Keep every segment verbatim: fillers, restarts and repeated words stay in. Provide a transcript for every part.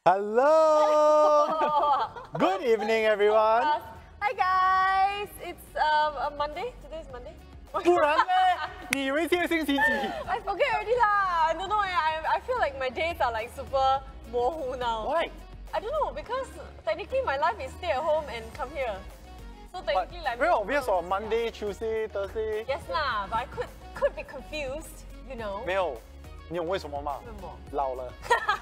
Hello! Good evening, everyone. Uh, hi guys! It's um, a Monday. Today is Monday. 不然呢？你以为今天星期几 I forget already lah. I don't know. I I feel like my days are like super 模糊 now. Why? I don't know because technically my life is stay at home and come here. So But technically like very obvious on Monday, Tuesday, Thursday. Yes lah, but I could could be confused. You know. 没有，你懂为什么吗？ 为什么？ 老了。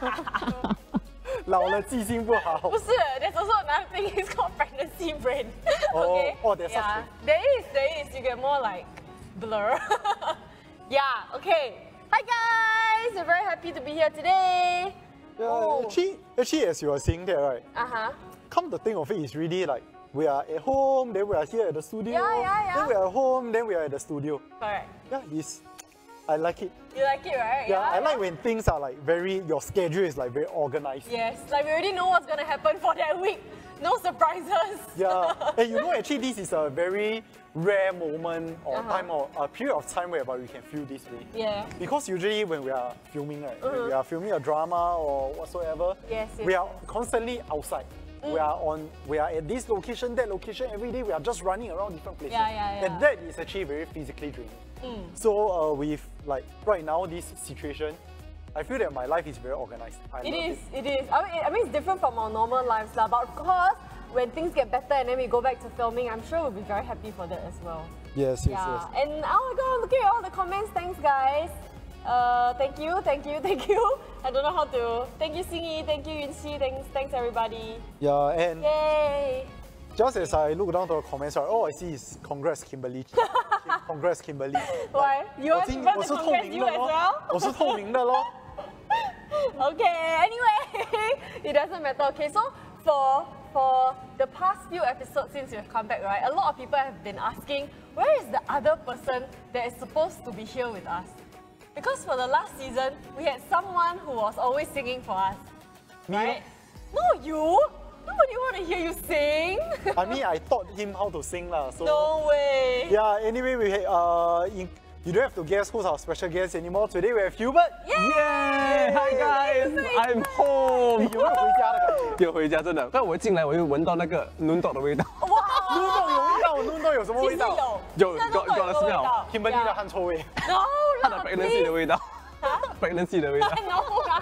老了记性不好。 不是 there's also another thing. It's called pregnancy brain. Oh, okay. oh, there's such yeah. thing. There is, there is. You get more like blur. Yeah. Okay. Hi guys. We're very happy to be here today. Yeah, Oh. actually, actually, as you are saying that, right? Uh huh. Come to think of it, it's really like we are at home, then we are here at the studio. Yeah, yeah, yeah. Then we are at home, then we are at the studio. Correct. Yeah, it's. I like it. You like it, right? Yeah, I like when things are like very, your schedule is like very organized. Yes, like we already know what's gonna happen for that week. No surprises. Yeah, and you know, actually, this is a very rare moment or Uh-huh. time or a period of time whereby we can feel this way. Yeah. Because usually when we are filming, right, when Uh-huh. we are filming a drama or whatsoever, Yes, yes, we are yes. constantly outside. We are on, we are at this location, that location every day. We are just running around different places, Yeah, yeah, yeah. and that is actually very physically draining. Mm. So uh, with like right now this situation, I feel that my life is very organized. I It love is, it is. I mean, I mean, it's different from our normal lives, lah. But of course, when things get better and then we go back to filming, I'm sure we'll be very happy for that as well. Yes, yes, Yeah. yes. And oh my god, look at all the comments. Thanks, guys. Uh, thank you, thank you, thank you. I don't know how to. Thank you, Singy. Thank you, Yunxi. Thanks, thanks, everybody. Yeah, and Yay! just as I look down to the comments, right, all I see is congrats, Kimberly. Congrats, Kimberly. Why? You 我 want 今 people 我是 to 透 congrats 明 you 的 as 咯 well? 我是透明的咯 Okay, anyway, it doesn't matter. Okay, so for for the past few episodes since you've come back, right, a lot of people have been asking, where is the other person that is supposed to be here with us? Because for the last season, we had someone who was always singing for us, Me? right? No, you. Nobody want to hear you sing. I mean, I taught him how to sing lah. So No way. yeah. Anyway, we uh, in, you don't have to guess who's our special guest anymore. Today we have Hubert. Yay! Hi guys, I'm home. 有没有回家的感觉？ 有回家真的，但我一进来我就闻到那个嫩豆的味道。 哇， 弄豆有味道，弄豆有什么其实味道？ 有， 有现在都有有了有个味 smell 道。 Kimberly 的汗臭味。 No 它的 lah, pregnancy 的 please. 味道 ，pregnancy 的味道。 No lah.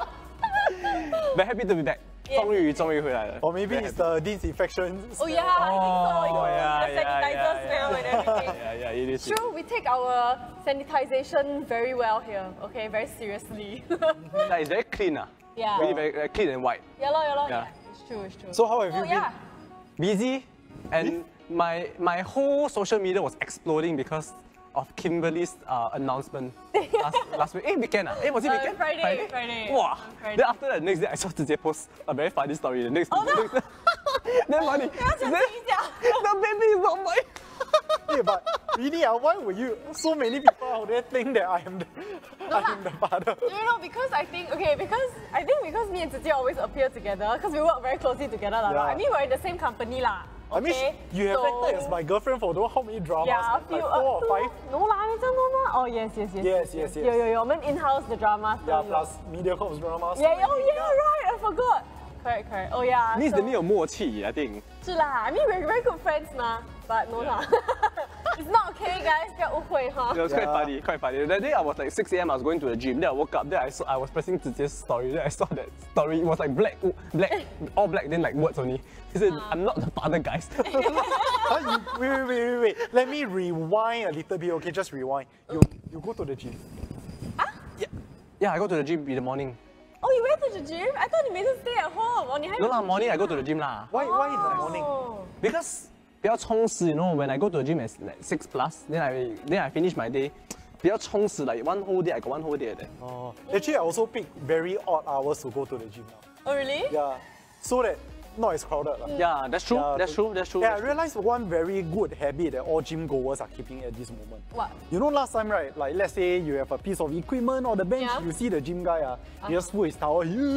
Very happy to be back， Yeah. 终于终于回来了。 Or maybe it's the disinfection. Oh yeah, I think so. You know, Oh, yeah, the yeah, sanitizer yeah, smell yeah. and everything. Yeah, yeah, it is. True, we take our sanitization very well here. Okay, very seriously. Like, it's very clean ah. Yeah. Really very, very clean and white. Yeah, lor, yeah, lor. Yeah. Yeah, it's true, it's true. So how have oh, you yeah. Busy, and my my whole social media was exploding because of Kimberly's uh, announcement last, last week. Eh, weekend ah? Eh, was it Uh, weekend? Friday, Friday. Wow. On Friday. Then after that, next day I saw 直接 post a very funny story. The next, Oh, no. next then funny. 不要讲 Then 这一下。 the baby is not mine. Yeah, but really, uh, why would you? So many people out there think that I am the, I am the father. You know, because I think, okay, because I think because me and Titi always appear together because we work very closely together. lah. Yeah. I mean, we're in the same company. lah. I mean, Okay? you have So- acted as my girlfriend for don't know how many dramas, Yeah, a like few, four or uh, five. No lah, 你这样多吗？ Oh yes, yes, yes. Yes, yes, yes. 有有有，我们 in-house the dramas. Yeah, 都有 plus MediaCorp's dramas. Yeah, oh yeah, right. I forgot. Correct, correct. Oh yeah. Means so, the 你有默契 I think. 是啦 I mean, we're very good friends 嘛 but no lah. It's not okay, guys. 不要误会哈 It was quite Yeah. funny, quite funny. That day I was like six A M I was going to the gym. Then I woke up. Then I saw I was pressing Ziji's story. Then I saw that story. It was like black, black, all black. Then like words only. He said, "I'm not the father, guys." Huh, you, wait, wait, wait, wait, wait. Let me rewind a little bit. Okay, just rewind. You you go to the gym. yeah, yeah. I go to the gym in the morning. Oh, you went to the gym? I thought you made us stay at home. Oh, 你还 No lah, morning I go to the gym lah. Why why in the morning? Oh. Because 比较充实, you know, when I go to the gym at like six plus, then I then I finish my day. 比较充实, like one whole day I got one whole day there. Oh, actually, I also pick very odd hours to go to the gym now. Oh, really? Yeah, so that not as crowded. lah. Yeah, that's true. Yeah, that's to- true. That's true. Yeah, I that's true. realized one very good habit that all gym goers are keeping at this moment. What? You know, last time, right? Like, let's say you have a piece of equipment or the bench, Yeah. you see the gym guy, uh, he just put his towel. Yeah.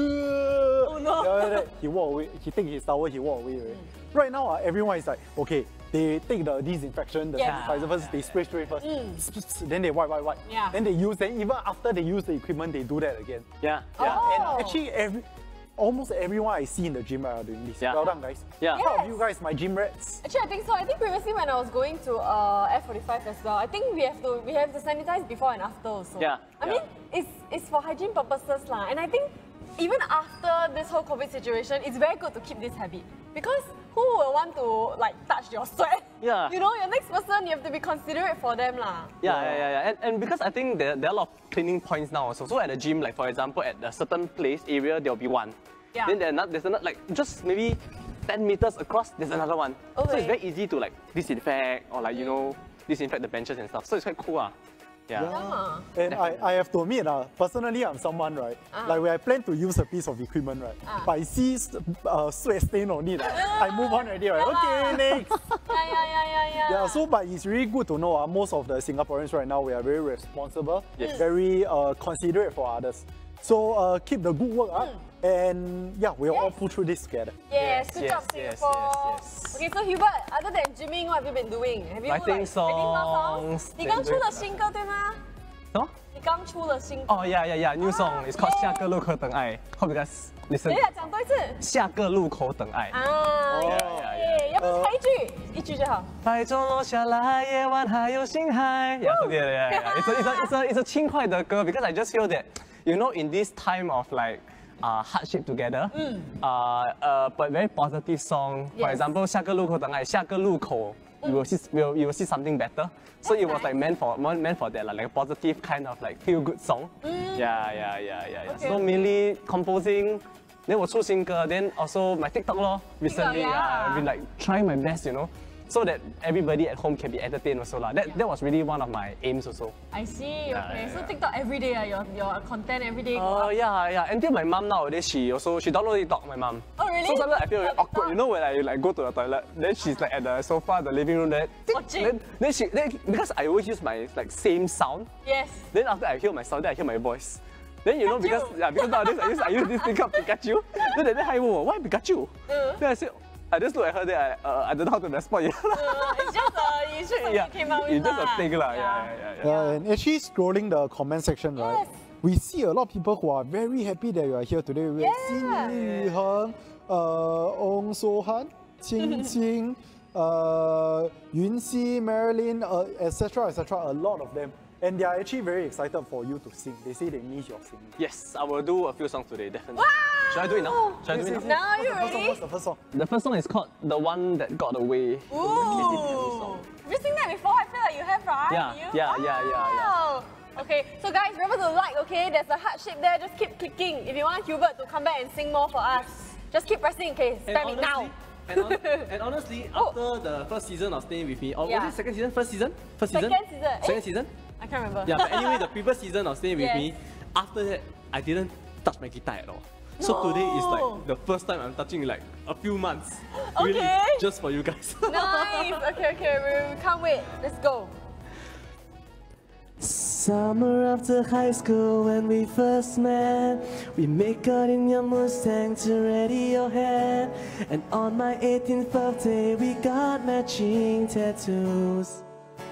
Oh, no. Yeah, yeah, yeah. He walk away. He take his towel. He walk away. Right, right now, uh, everyone is like, okay, they take the disinfection, the Yeah. sanitizer first. They spray, spray first. Mm. Then they wipe, wipe, wipe. Yeah. Then they use. Then even after they use the equipment, they do that again. Yeah. Yeah. Oh. And actually, every almost everyone I see in the gym are doing this. Yeah. Well done, guys. Yeah. Proud Yes. of you guys, my gym rats. Actually, I think so. I think previously when I was going to uh, F forty-five as well, I think we have to we have to sanitize before and after also. Yeah, I yeah. mean, it's it's for hygiene purposes lah, and I think even after this whole COVID situation, it's very good to keep this habit because who will want to like touch your sweat? Yeah. You know, your next person, you have to be considerate for them lah. Yeah, yeah, yeah, yeah. And, and because I think there, there are a lot of cleaning points now also. So at the gym, like for example, at a certain place area, there'll be one. Yeah. Then there not, there's another, like just maybe ten meters across, there's another one. So Okay. it's very easy to like disinfect or like, you know, disinfect the benches and stuff. So it's quite cool. Ah. Yeah. Ah. And I, I have to admit, uh, personally, I'm someone, right? Ah. Like when I plan to use a piece of equipment, right? Ah. But I see uh, sweat stain on it, uh, I move on already, right? Okay, next. Yeah, yeah, yeah, yeah, yeah. Yeah, so but it's really good to know uh, most of the Singaporeans right now, we are very responsible, Yes. very uh, considerate for others. So uh, keep the good work up, and yeah, we'll all Yes. pull through this together. Yes, Yes, good yes, job, yes, Singapore. yes, yes. Okay, so Hubert, other than gymming, what have you been doing? Have you Writing like writing more songs, songs? 你刚出了新歌对吗？ Huh? 你刚出了新歌。 Oh yeah, yeah, yeah. New song. It's called yeah. 下个路口等爱. Hope you guys listen. 等一下，讲多一次。 下个路口等爱。 啊， 哦耶！要不要猜一句？一句就好。 白昼落下来，夜晚还有星海。Yeah, so yeah, yeah, yeah. It's a, it's a, it's a, it's a 轻快的歌 because I just feel that, you know, in this time of like uh, hardship together, uh, uh, but very positive song. For Yes. example, 下个路口等爱，下个路口 you will see, you will, you will see something better. So That's it was like nice. meant for meant for that, like, like a positive kind of like feel good song. Yeah, yeah, yeah, yeah, yeah. Okay. So mainly composing. Then 我出新歌 then also my TikTok lor. Recently, yeah. uh, I've been like trying my best, you know, so that everybody at home can be entertained also lah. That Yeah. that was really one of my aims also. I see. Yeah, Okay, yeah, so yeah. TikTok every day, ah, your your content every day. go Uh, up. yeah, yeah. Until my mom nowadays, she also she downloaded TikTok. My mom. Oh, really? So sometimes I feel very TikTok. awkward. You know when I like go to the toilet, then she's like at the sofa, the living room there. tick, Watching. Then, then she then because I always use my like same sound. Yes. Then after I hear my sound, then I hear my voice. Then you know because Pikachu. yeah because nowadays I use I use this thing called Pikachu. Then that day I go, why Pikachu? Uh. Then I said, I just look at her there. I, uh, I don't know how to respond yet. Uh, it's just a, it's just something yeah, you came out with it's just lah. a thing lah. Yeah, yeah, yeah. yeah. Yeah, and actually scrolling the comment section, right? Yes. We see a lot of people who are very happy that you are here today. We have Yeah. Xin Yuheng, uh, Ong So Han, Qing Qing, uh, Yun Si, Marilyn, uh, et cetera, et cetera. A lot of them. And they are actually very excited for you to sing. They say they miss your singing. Yes, I will do a few songs today, definitely. Wow! Should I do it now? Should I do it now? Now are you What's the first song? ready? What's the first song? The first song is called The One That Got Away. Ooh. Have you seen that before? I feel like you have, right? Yeah, You? yeah, yeah, yeah, yeah. Wow. Okay, so guys, remember to like, okay? There's a heart shape there, just keep clicking. If you want Hubert to come back and sing more for us, just keep pressing, okay? Spam it now. And, hon- and honestly, Oh. after the first season of Staying With Me, or Yeah. was it second season? First season? First season? Second season. Eh? Second season? I can't remember. Yeah, but anyway, the previous season of Staying With Yes. Me, after that, I didn't touch my guitar at all. So No. today is like the first time I'm touching like a few months. Really, Okay. just for you guys. Nice. Okay, okay, we, we can't wait. Let's go. Summer after high school when we first met, we make out in your Mustang to ready your head. And on my eighteenth birthday we got matching tattoos.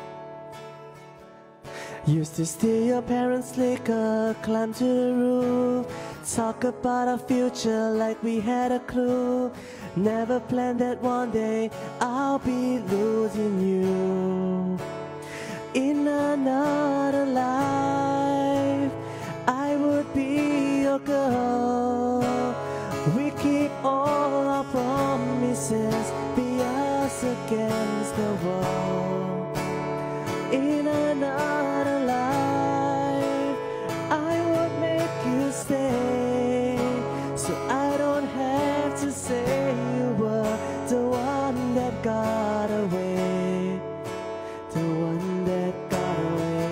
Used to steal your parents' liquor, climb to the roof, talk about our future like we had a clue. Never planned that one day I'll be losing you. In another life, I would be your girl. We keep all our promises, be us against the wall. In another life, I would make you stay, so I don't have to say you were the one that got away, the one that got away.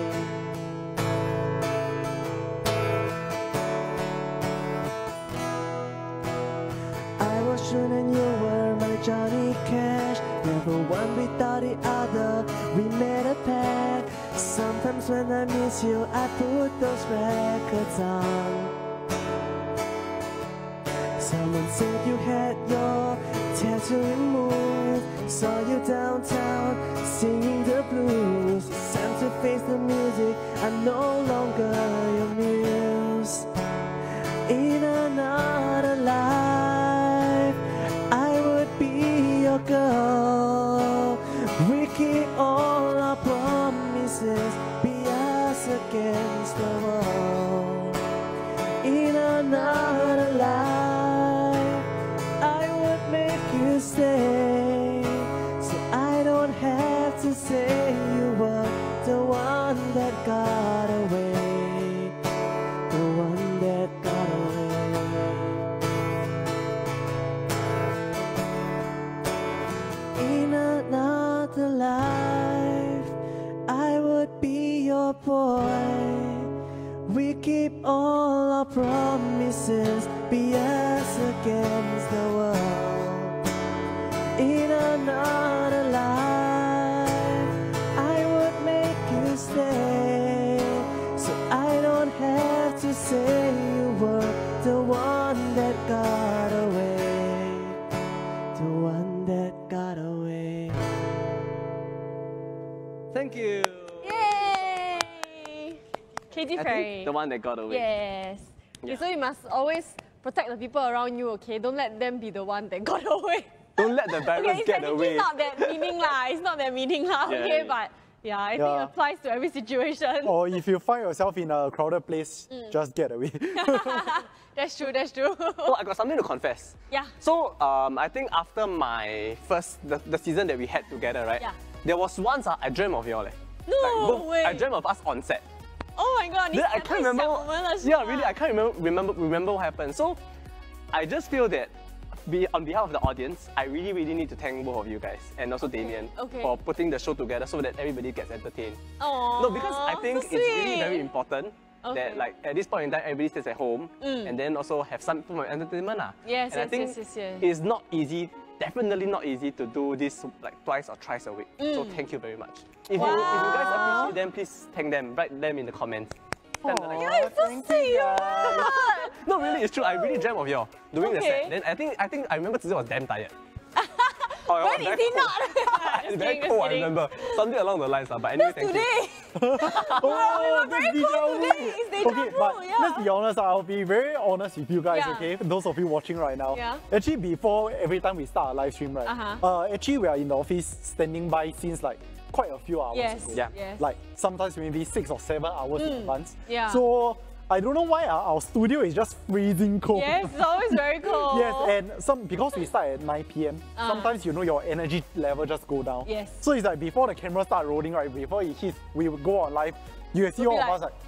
I was sure and you were my Johnny Cash. Never one without the other, we made a pact. Sometimes when I miss you, I put those records on. Someone said you had your tattoo removed. Saw you downtown singing the blues. It's time to face the music, I'm no longer your muse. In another life, keep all our promises, be us against the world. In another life, I would make you stay, so I don't have to say you were the one that got away, the one that got away. Thank you. Yay! Katy I Perry. think the one that got away. Yes. Okay, Yeah. so you must always protect the people around you, okay? Don't let them be the one that got away. Don't let the virus Okay, it's get technically away. not that meaning lah. It's not that meaning lah, Yeah, okay? yeah. But yeah, I think Yeah. it applies to every situation. Or if you find yourself in a crowded place, Mm. just get away. That's true, that's true. Oh, I got something to confess. Yeah. So um, I think after my first, the, the season that we had together, right? Yeah. There was once uh, I dreamt of y'all. Eh. No Like, both- way. I dreamt of us on set. Oh my god, Then I can't remember. Yeah, really, I can't remember remember remember what happened. So I just feel that, be, on behalf of the audience, I really really need to thank both of you guys and also Damien okay. for putting the show together so that everybody gets entertained. Aww, No, because I think so it's really sweet. very important Okay. that, like, at this point in time, everybody stays at home Mm. and then also have some form of entertainment. Ah. Yes, and I yes, think yes, yes, yes. it's not easy, definitely not easy to do this like twice or thrice a week. So Mm. thank you very much. If, you, if you guys appreciate them, please thank them. Write them in the comments. Tell them, like, You're so sweet. no, really, it's true. I really dreamt of y'all doing the Okay. set. Then I think I think I remember Zizi was damn tired. Oh, it When was is very he cold. not? It's Just very kidding, cold, just I kidding. remember. Something along the lines. Uh, but anyway, thank you. Today. Oh, very that's cool deja today. vu. It's deja Okay, vu, but yeah. let's be honest, I'll be very honest with you guys, Yeah. okay? Those of you watching right now. Yeah. Actually, before every time we start a live stream, right? Uh-huh. Uh, actually, we are in the office standing by since like quite a few hours Yes, ago. Yeah. yes. Like sometimes maybe six or seven hours in advance. yeah. So I don't know why our, our studio is just freezing cold. Yes, it's always very cold. Yes, and some because we start at nine p m Ah. sometimes you know your energy level just go down. Yes. So it's like before the camera start rolling, right? Before it hits, we would go on live. You will see We'll all be of us like.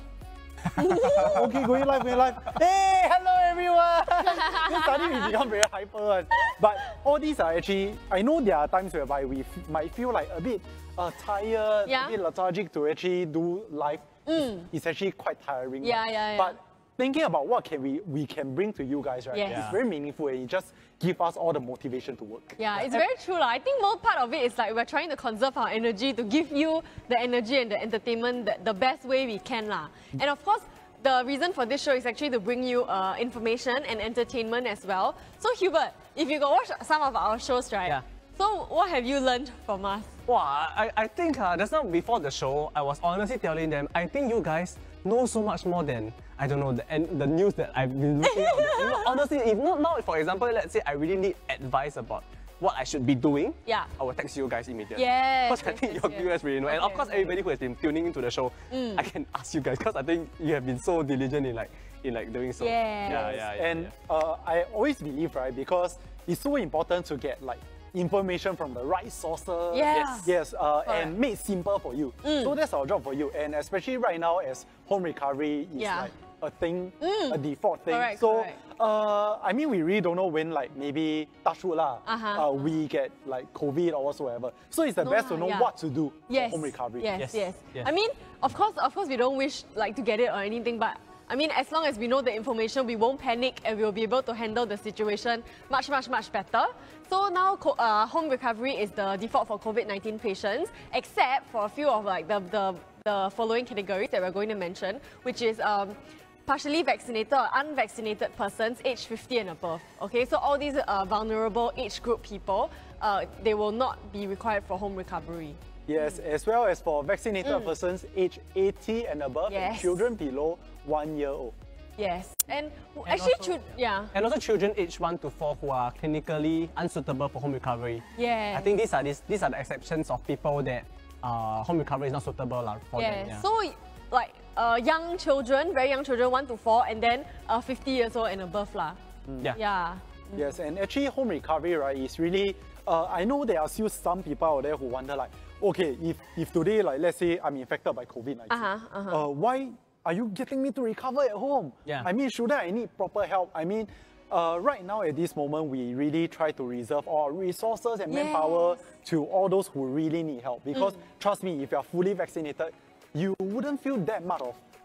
Okay, going live, going live. Hey, hello everyone. Then suddenly we become very hyper. One. But all these are actually, I know there are times whereby we f- might feel like a bit uh, tired, Yeah. a bit lethargic to actually do live. It's, it's actually quite tiring. Yeah, right? yeah, yeah. But thinking about what can we we can bring to you guys, right? Yes. It's Yeah. very meaningful and it just gives us all the motivation to work. Yeah, it's very true. lah. I think more part of it is like we're trying to conserve our energy to give you the energy and the entertainment the, the best way we can. lah. And of course, the reason for this show is actually to bring you uh, information and entertainment as well. So Hubert, if you go watch some of our shows, right? Yeah. So what have you learned from us? Wow, I, I think uh, just now before the show, I was honestly telling them, I think you guys know so much more than, I don't know, the, and the news that I've been looking at. You know, honestly, if not now, for example, let's say I really need advice about what I should be doing, Yeah. I will text you guys immediately. Yes, Because I yes, think yes, you, yes. you guys really know. And of Okay, course, okay. everybody who has been tuning into the show, I can ask you guys because I think you have been so diligent in like in like doing so. Yes. Yeah, yeah, yeah. And yeah. uh, I always believe, right, because it's so important to get like information from the right sources. Yeah. Yes. Yes. Uh, Correct. and made simple for you. So that's our job for you. And especially right now, as home recovery is Yeah. like a thing, a default thing. Correct, so, correct. uh, I mean, we really don't know when, like maybe touch wood lah, Uh-huh. uh, we get like COVID or whatsoever. So it's the No best lah, to know yeah. what to do Yes. for home recovery. Yes, Yes, yes, yes. I mean, of course, of course, we don't wish like to get it or anything, but I mean, as long as we know the information, we won't panic and we'll be able to handle the situation much, much, much better. So now, co- uh, home recovery is the default for COVID nineteen patients, except for a few of like the the, the following categories that we're going to mention, which is um, partially vaccinated or unvaccinated persons aged fifty and above. Okay, so all these uh, vulnerable age group people, uh, they will not be required for home recovery. Yes, as well as for vaccinated persons aged eighty and above and Yes. children below one year old. Yes, and, And actually, also- chil- yeah. And also children aged one to four who are clinically unsuitable for home recovery. Yes. I think these are these, these are the exceptions of people that uh, home recovery is not suitable lah for Yeah. them. Yeah. So, like uh, young children, very young children, one to four, and then uh, fifty years old and above lah. yeah. Yeah. Yes, and actually home recovery, right, is really, uh, I know there are still some people out there who wonder like, okay, if, if today, like let's say I'm infected by COVID nineteen, Uh-huh, uh-huh. uh, why are you getting me to recover at home? Yeah. I mean, shouldn't I need proper help? I mean, uh, right now at this moment, we really try to reserve all our resources and manpower Yes. to all those who really need help. Because trust me, if you're fully vaccinated, you wouldn't feel that much of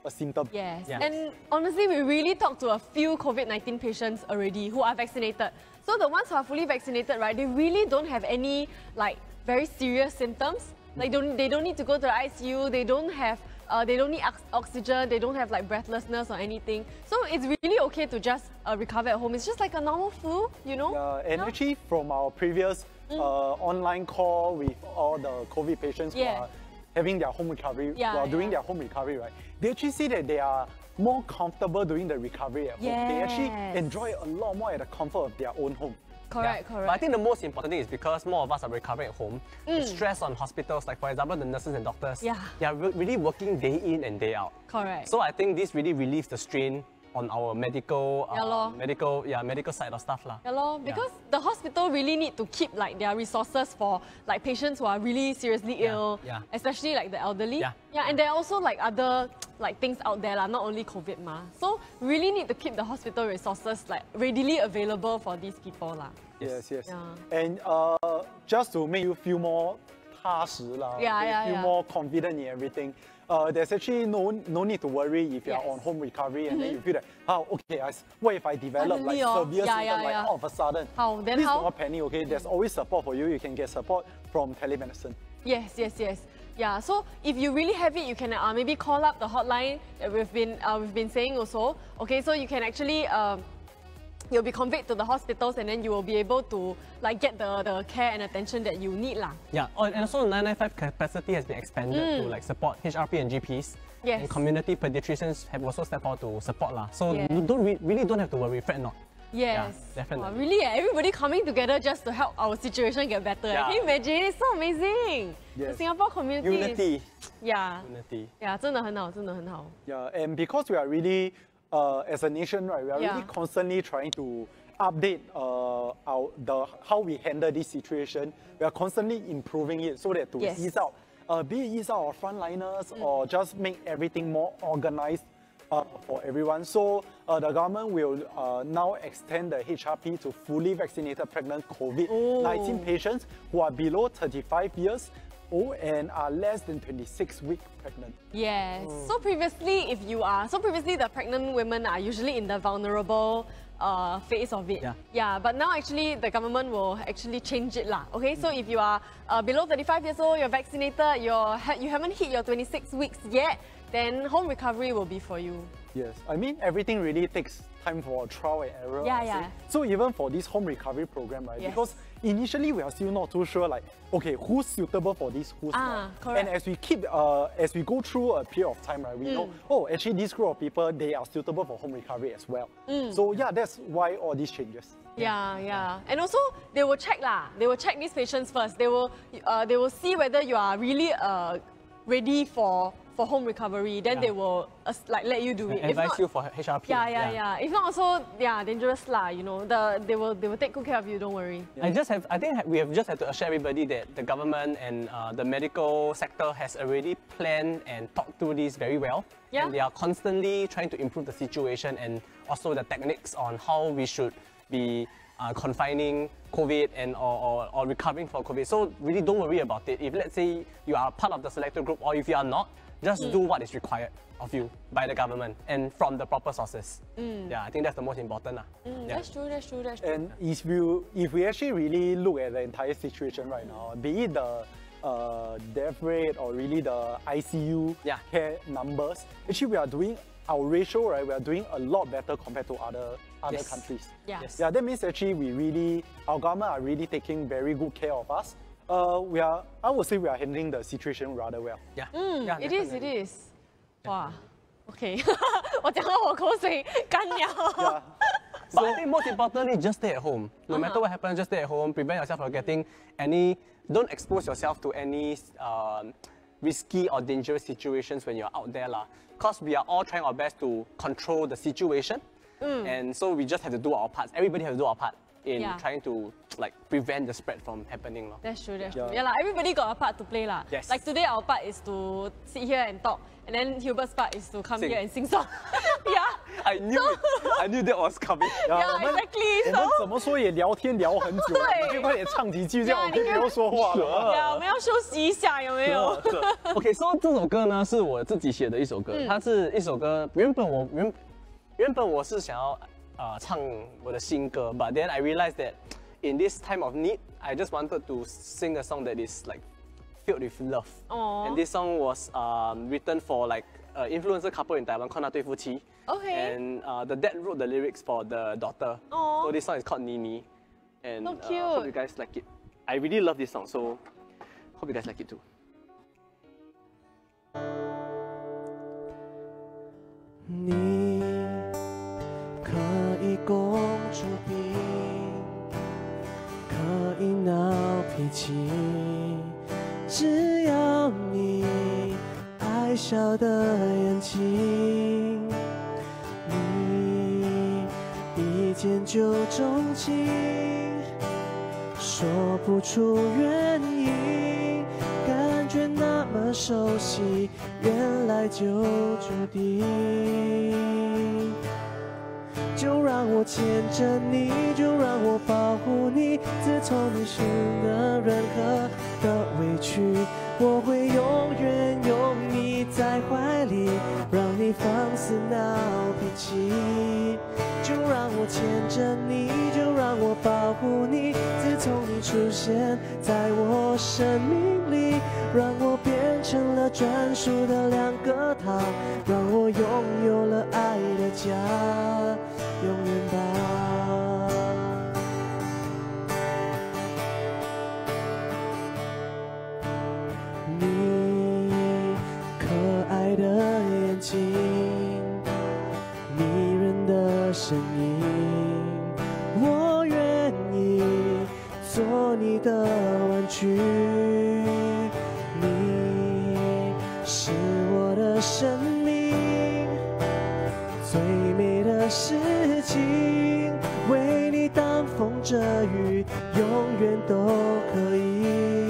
a symptom. Yes. Yeah. And honestly, we really talked to a few COVID nineteen patients already who are vaccinated. So the ones who are fully vaccinated, right, they really don't have any like very serious symptoms. Like don't they don't need to go to the I C U. They don't have uh, they don't need ox oxygen. They don't have like breathlessness or anything. So it's really okay to just uh, recover at home. It's just like a normal flu, you know. Yeah, and No? actually from our previous uh, online call with all the COVID patients Yeah. who are having their home recovery, Yeah, who are doing yeah. their home recovery, right? They actually say that they are more comfortable doing the recovery at home. They actually Yes. enjoy a lot more at the comfort of their own home. Correct, Yeah. correct. But I think the most important thing is because more of us are recovering at home, Mm. the stress on hospitals, like for example, the nurses and doctors, Yeah. they are re really working day in and day out. Correct. So I think this really relieves the strain on our medical, Yeah, uh, lor. medical, yeah, medical side of stuff lah. Yeah, lor, because the hospital really need to keep like their resources for like patients who are really seriously Yeah, ill, yeah. especially like the elderly. Yeah. yeah, and there are also like other like things out there, lah, not only COVID ma. So really need to keep the hospital resources like readily available for these people lah. Yes, yes. Yeah. And uh, just to make you feel more 踏实 lah, Yeah, okay, yeah, feel yeah. more confident in everything. Uh, there's actually no no need to worry if you're Yes. on home recovery and then you feel that, oh, okay, I, s- what if I develop like Suddenly, oh, severe yeah, symptom yeah, like yeah. all of a sudden? How? Then Please how? do not panic, okay? There's always support for you. You can get support from telemedicine. Yes, yes, yes. Yeah, so if you really have it, you can uh, maybe call up the hotline that we've been uh, we've been saying also. Okay, so you can actually um, you'll be conveyed to the hospitals and then you will be able to like get the, the care and attention that you need lah. Yeah, oh, and also nine nine five capacity has been expanded to like support H R P and G Ps. Yes. And community pediatricians have also stepped out to support lah. So Yeah. you don't re really don't have to worry, fret not. Yes. definitely. Wow, really, eh, everybody coming together just to help our situation get better. eh. Yeah. Can you imagine? It's so amazing. The Yes. Singapore community. is- Unity. Yeah. Unity. Yeah, 真的很好，真的很好。 Yeah, and because we are really, uh, as a nation, right, we are Yeah. really constantly trying to update uh, our the how we handle this situation. We are constantly improving it so that to Yes. ease out, uh, be it ease out our frontliners or just make everything more organized uh, for everyone. So uh, the government will uh, now extend the H R P to fully vaccinated pregnant COVID nineteen patients who are below thirty-five years old and are less than twenty-six weeks pregnant. Yes. So previously, if you are, so previously the pregnant women are usually in the vulnerable uh, phase of it. Yeah. Yeah, but now actually the government will actually change it lah. Okay, so if you are uh, below thirty-five years old, you're vaccinated, you're, ha you haven't hit your twenty-six weeks yet, then home recovery will be for you. Yes, I mean everything really takes time for trial and error. Yeah, I'd say. yeah. So even for this home recovery program, right? Yes. Because initially we are still not too sure, like, okay, who's suitable for this, who's Ah, not. correct. And as we keep, uh, as we go through a period of time, right, we know, oh, actually this group of people, they are suitable for home recovery as well. So yeah, that's why all these changes. Yeah, yeah. And also, they will check lah. They will check these patients first. They will, uh, they will see whether you are really uh, ready for for home recovery. Then Yeah. they will uh, like let you do it. If Advise not- you for H R P. Yeah, yeah, yeah. If not, also, yeah, dangerous lah. You know, the they will they will take good care of you. Don't worry. I just have, I think we have just had to assure everybody that the government and uh, the medical sector has already planned and talked through this very well. Yeah. And they are constantly trying to improve the situation and also the techniques on how we should be uh, confining COVID and or, or, or recovering from COVID. So really don't worry about it. If let's say you are part of the selected group or if you are not, just do what is required of you by the government and from the proper sources. Yeah, I think that's the most important. lah. Mm, Yeah. That's true. That's true. That's true. And if you if we actually really look at the entire situation right now, be it the uh, death rate or really the I C U Yeah. care numbers, actually we are doing our ratio, right? We are doing a lot better compared to other other Yes. countries. Yeah. Yes. Yeah, that means actually we really our government are really taking very good care of us. Uh, we are I would say we are handling the situation rather well. Yeah. Mm, yeah it is. It definitely. is. Wow. Okay. 我讲到我口水干了。 Yeah. But I think most importantly, just stay at home. No matter what happens, just stay at home. Prevent yourself from getting any. Don't expose yourself to any um, risky or dangerous situations when you're out there, lah. Because we are all trying our best to control the situation, and so we just have to do our parts. Everybody has to do our part in Yeah. trying to like prevent the spread from happening, lah. That's true, that's Yeah. true. Yeah, like, everybody got a part to play lah. Yes. Like today our part is to sit here and talk, and then Hubert's part is to come Sing. here and sing song. yeah. I knew it. I knew that was coming. Yeah, 我们 exactly. 我们 So 怎么说也聊天聊很久， 对你可以快点唱几句，这样呀我可以你可以不要说话了。 呀，我们要休息一下，有没有？ OK，so 这首歌呢是我自己写的一首歌，它是一首歌，原本我原原本我是想要呃唱我的新歌 ，but then I realized that in this time of need, I just wanted to sing a song that is like filled with love. Aw. And this song was um, written for like an influencer couple in Taiwan called 那对夫妻. Okay. And uh, the dad wrote the lyrics for the daughter. Aw. So this song is called Nini. And So uh, cute. hope you guys like it. I really love this song, so hope you guys like it too. 你可以公主病，可以闹脾气，只要你爱笑的眼睛，你一见就钟情，说不出原因，感觉那么熟悉，原来就注定。就让我牵着你，就让我保护你。自从你受了任何的委屈，我会永远拥你在怀里，让你放肆闹脾气。就让我牵着你，就让我保护你。自从你出现在我生命里，让我变成了专属的两个他，让我拥有了爱的家。永远吧。你可爱的眼睛，迷人的声音，我愿意做你的玩具。你是我的生命，最美的事情，为你挡风遮雨，永远都可以。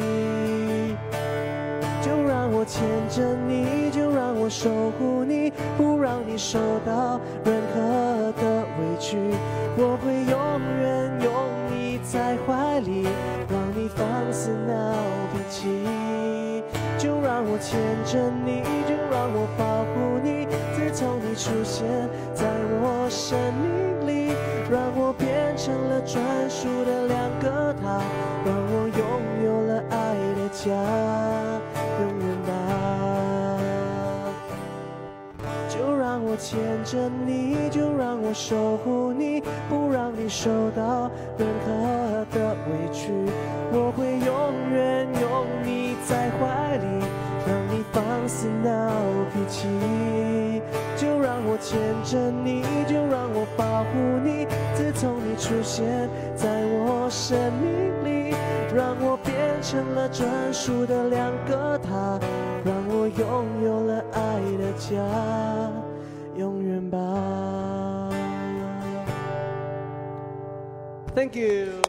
就让我牵着你，就让我守护你，不让你受到任何的委屈。我会永远拥你在怀里，让你放肆闹脾气。就让我牵着你，就让我保护你。自从你出现在我生命里，让我变成了专属的两个他，让我拥有了爱的家，永远吧。就让我牵着你，就让我守护你，不让你受到任何的委屈。我会永远拥你在怀里，让你放肆闹脾气。就让我牵着你，就让我保护你。自从你出现在我生命里，让我变成了专属的两个他，让我拥有了爱的家，永远吧。Thank you.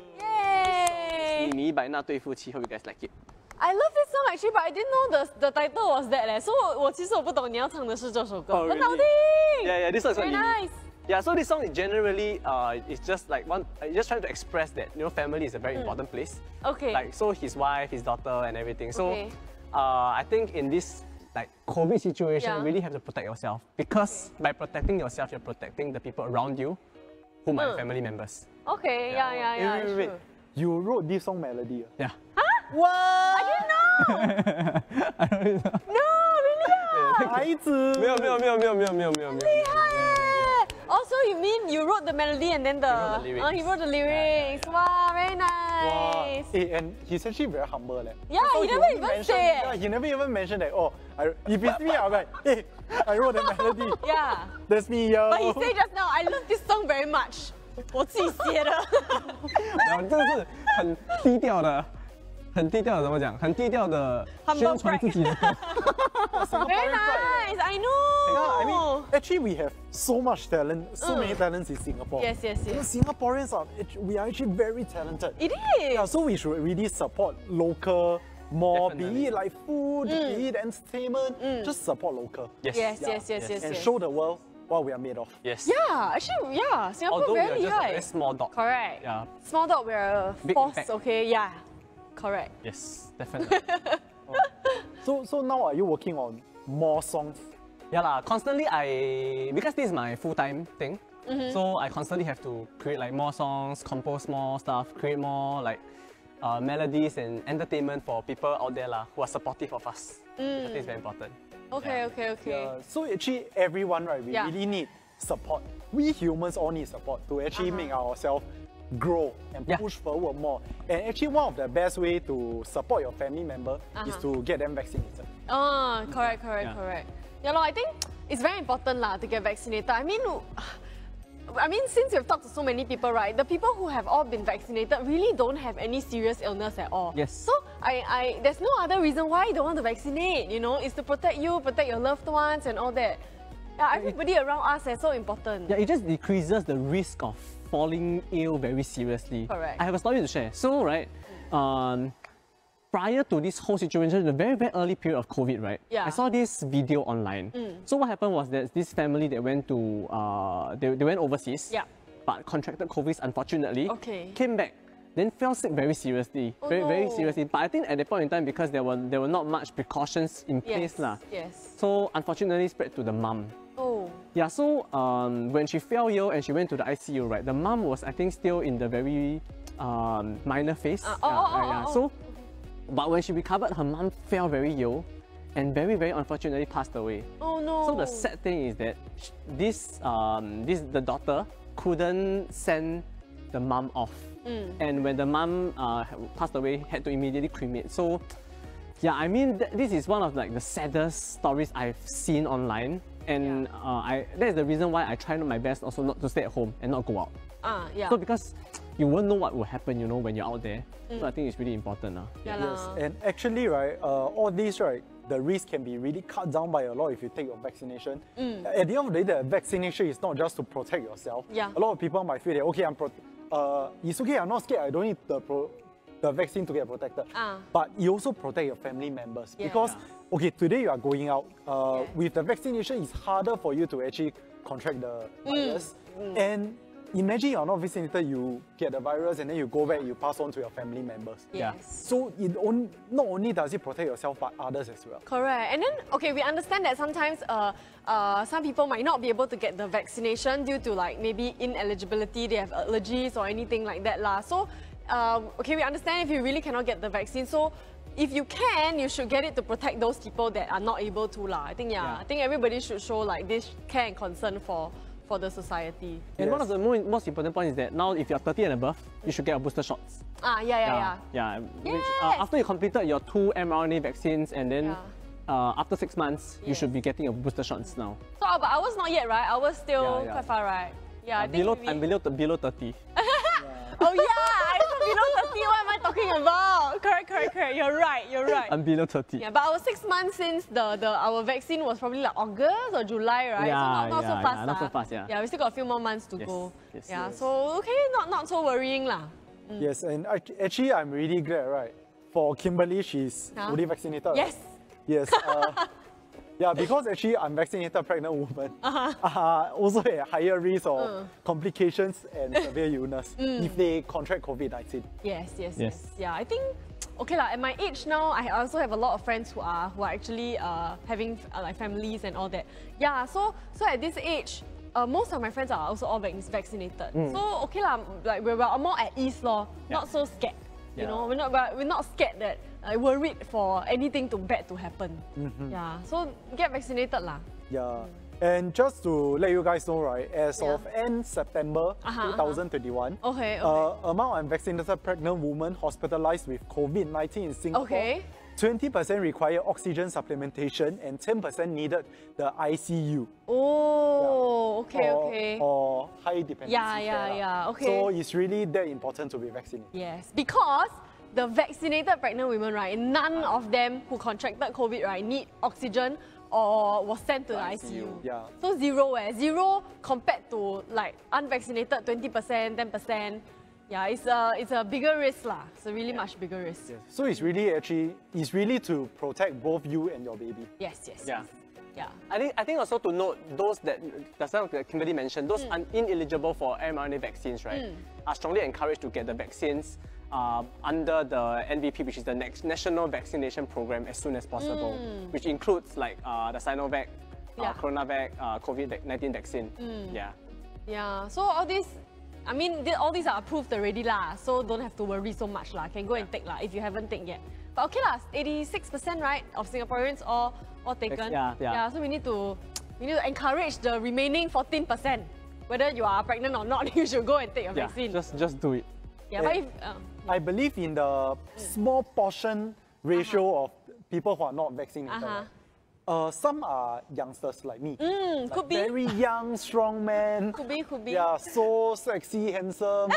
Yay! 你by 那对夫妻 hope you guys like it. I love this song actually, but I didn't know the the title was that 嘞，所以我其实我不懂你要唱的是这首歌， Oh, 很好 really? 听。 Yeah, yeah, this song is Very called Nini. nice. Yeah, so this song is generally uh, it's just like one, uh, just trying to express that you know family is a Mm. very important place. Okay. Like so, his wife, his daughter, and everything. So, Okay. uh, I think in this like COVID situation, Yeah. you really have to protect yourself because by protecting yourself, you're protecting the people around you, whom are your Mm. family members. Okay, yeah, yeah, yeah, Wait, wait, wait. sure. You wrote this song melody. ah? Yeah. What? I didn't know. I don't know. No, really 啊？ 孩子， 没有没有没有没有没有没有没有没有。 厉害耶！Also, you mean you wrote the melody and then the wrote the lyrics. Uh, he wrote the lyrics. Wow, very Wow. nice. Hey, and he's actually very humble. Leh. Yeah, So he never only even mentioned- say it. Yeah, he never even mentioned that. Oh, I, if it's me, I'm like, hey, I wrote the melody. Yeah. That's me, yo. But he said just now, I love this song very much. 我自己写的。 然后这个是很低调的，很低调的怎么讲？很低调的 Humble 宣传自己的歌。 Very nice. I know. Yeah, I mean, actually, we have so much talent, so Mm. many talents in Singapore. Yes, yes, You know, yes. Singaporeans are, act- we are actually very talented. It Yeah, is. so we should really support local more, Definitely. be it like food, be it entertainment, just support local. Yes. Yes, yes, yes, yes, And yes. show the world what we are made of. Yes. Yeah, actually, yeah, Singapore Although very we are just a high. very small dog. Correct. Yeah. Small dog, we're a Big force, impact. okay? Yeah, correct. Yes, definitely. So, so now are you working on more songs? Yeah, lah. Constantly, I because this is my full-time thing, Mm-hmm. so I constantly have to create like more songs, compose more stuff, create more like uh, melodies and entertainment for people out there lah who are supportive of us. I think it's very important. Okay, Yeah. okay, okay. Yeah, so actually, everyone, right, we Yeah. really need support. We humans all need support to actually Uh-huh. make ourselves grow and Yeah. push forward more. And actually, one of the best way to support your family member is Uh-huh. to get them vaccinated. Ah, correct, correct, Yeah. correct. Yeah, lor, I think it's very important lah to get vaccinated. I mean, I mean, since we've talked to so many people, right, the people who have all been vaccinated really don't have any serious illness at all. Yes. So I, I, there's no other reason why you don't want to vaccinate. You know, it's to protect you, protect your loved ones, and all that. Yeah, everybody around us is so important. Yeah, it just decreases the risk of falling ill very seriously. Correct. I have a story to share. So, right, um, prior to this whole situation, the very, very early period of COVID, right? Yeah. I saw this video online. So what happened was that this family that went to, uh, they, they went overseas, Yeah. but contracted COVID unfortunately, Okay. came back, then fell sick very seriously, Oh, very, very no. seriously. But I think at that point in time, because there were, there were not much precautions in place, Yes. lah, Yes. so unfortunately spread to the mum. Oh. Yeah, so um, when she fell ill and she went to the I C U, right, the mum was, I think, still in the very um, minor phase. Uh, oh, yeah, oh, yeah, oh, yeah. oh. So, but when she recovered, her mum fell very ill and very, very unfortunately passed away. Oh no. So the sad thing is that sh- this, um, this the daughter couldn't send the mum off. Mm. And when the mum uh, passed away, had to immediately cremate. So, yeah, I mean, th- this is one of like the saddest stories I've seen online. And Yeah. uh, I, that's the reason why I try my best also not to stay at home and not go out. Ah, yeah. So because you won't know what will happen, you know, when you're out there. So I think it's really important. Uh. yeah Yes, lah. and actually, right, uh, all these, right, the risk can be really cut down by a lot if you take your vaccination. At the end of the day, the vaccination is not just to protect yourself. Yeah. A lot of people might feel that, okay, I'm pro- uh, it's okay, I'm not scared, I don't need the pro- the vaccine to get protected. Ah. But you also protect your family members. Yeah. Because, okay, today you are going out, uh, Yeah. with the vaccination, it's harder for you to actually contract the virus. And imagine you're not vaccinated, you get the virus and then you go back, you pass on to your family members. Yeah. Yes. So it on, not only does it protect yourself, but others as well. Correct. And then, okay, we understand that sometimes uh, uh, some people might not be able to get the vaccination due to like maybe ineligibility, they have allergies or anything like that lah. So, uh, okay, we understand if you really cannot get the vaccine. So, if you can, you should get it to protect those people that are not able to lah. I think, yeah, Yeah. I think everybody should show like this care and concern for, for the society. And one Yes. of the mo- most important points is that now if you're thirty and above, you should get a booster shots. Ah, yeah, yeah, yeah. yeah. Which, Yes. uh, after you completed your two mRNA vaccines and then Yeah. uh, after six months, you Yes. should be getting your booster shots now. So, uh, but I was not yet, right? I was still Yeah, yeah. quite far, right? Yeah, I Uh, think below, we- I'm below, below thirty. Oh yeah, I'm below thirty. What am I talking about? Correct, correct, correct. You're right. You're right. I'm below thirty. Yeah, but our six months since the, the our vaccine was probably like August or July, right? Yeah, so not, not so yeah, fast. yeah, not so lah. fast, yeah. Yeah, we still got a few more months to Yes, go. yes. Yeah, Yes. so okay, not not so worrying lah. Yes, and act- actually, I'm really glad, right? For Kimberly, she's Huh? fully vaccinated. Yes. Yes. Uh, yeah, because actually, unvaccinated pregnant women Uh-huh. are also at higher risk of Uh. complications and severe illness Mm. if they contract COVID nineteen. Yes, yes, yes, Yes. Yeah, I think okay lah. At my age now, I also have a lot of friends who are who are actually uh, having uh, like families and all that. Yeah, so so at this age, uh, most of my friends are also all vac- vaccinated. So okay lah, like we're, we're more at ease lor, not so scared. You Yeah. know, we're not we're we're not scared that uh, worried for anything to bad to happen. Yeah, so get vaccinated lah. Yeah. And just to let you guys know, right, as Yeah. of end September Uh-huh, twenty twenty-one, Okay, okay. uh, among unvaccinated pregnant women hospitalized with COVID nineteen in Singapore, Okay. twenty percent require oxygen supplementation and ten percent needed the I C U. Oh, okay, or, okay. Or high dependency Yeah, care yeah, lah. yeah, okay. So it's really that important to be vaccinated. Yes, because the vaccinated pregnant women, right, none of them who contracted COVID, right, need oxygen or was sent to the I C U. Yeah. So zero, eh? Zero compared to like unvaccinated twenty percent, ten percent. Yeah, it's a it's a bigger risk lah. It's a really much bigger risk. So it's really actually it's really to protect both you and your baby. Yes, yes. Yeah. yes. Yeah. I think I think also to note those that the some that Kimberly mentioned, those mm. ineligible for mRNA vaccines, right, mm. are strongly encouraged to get the vaccines uh, under the N V P, which is the next National Vaccination Program, as soon as possible, mm. which includes like uh, the Sinovac, yeah. uh, CoronaVac, uh, COVID nineteen vaccine. Mm. Yeah. Yeah. So all these, I mean, all these are approved already lah. So don't have to worry so much lah. Can go yeah. and take lah if you haven't taken yet. But okay lah, eighty-six percent right of Singaporeans all all taken. Yeah, yeah. Yeah. So we need to we need to encourage the remaining fourteen percent. Whether you are pregnant or not, you should go and take a yeah, vaccine. Just just do it. Yeah, but if, uh, I believe in the small portion ratio uh-huh. of people who are not vaccinated. Uh-huh. Uh, some are youngsters like me. Mm, like could be. Very young, strong man. Could be, could be. Yeah, so sexy, handsome.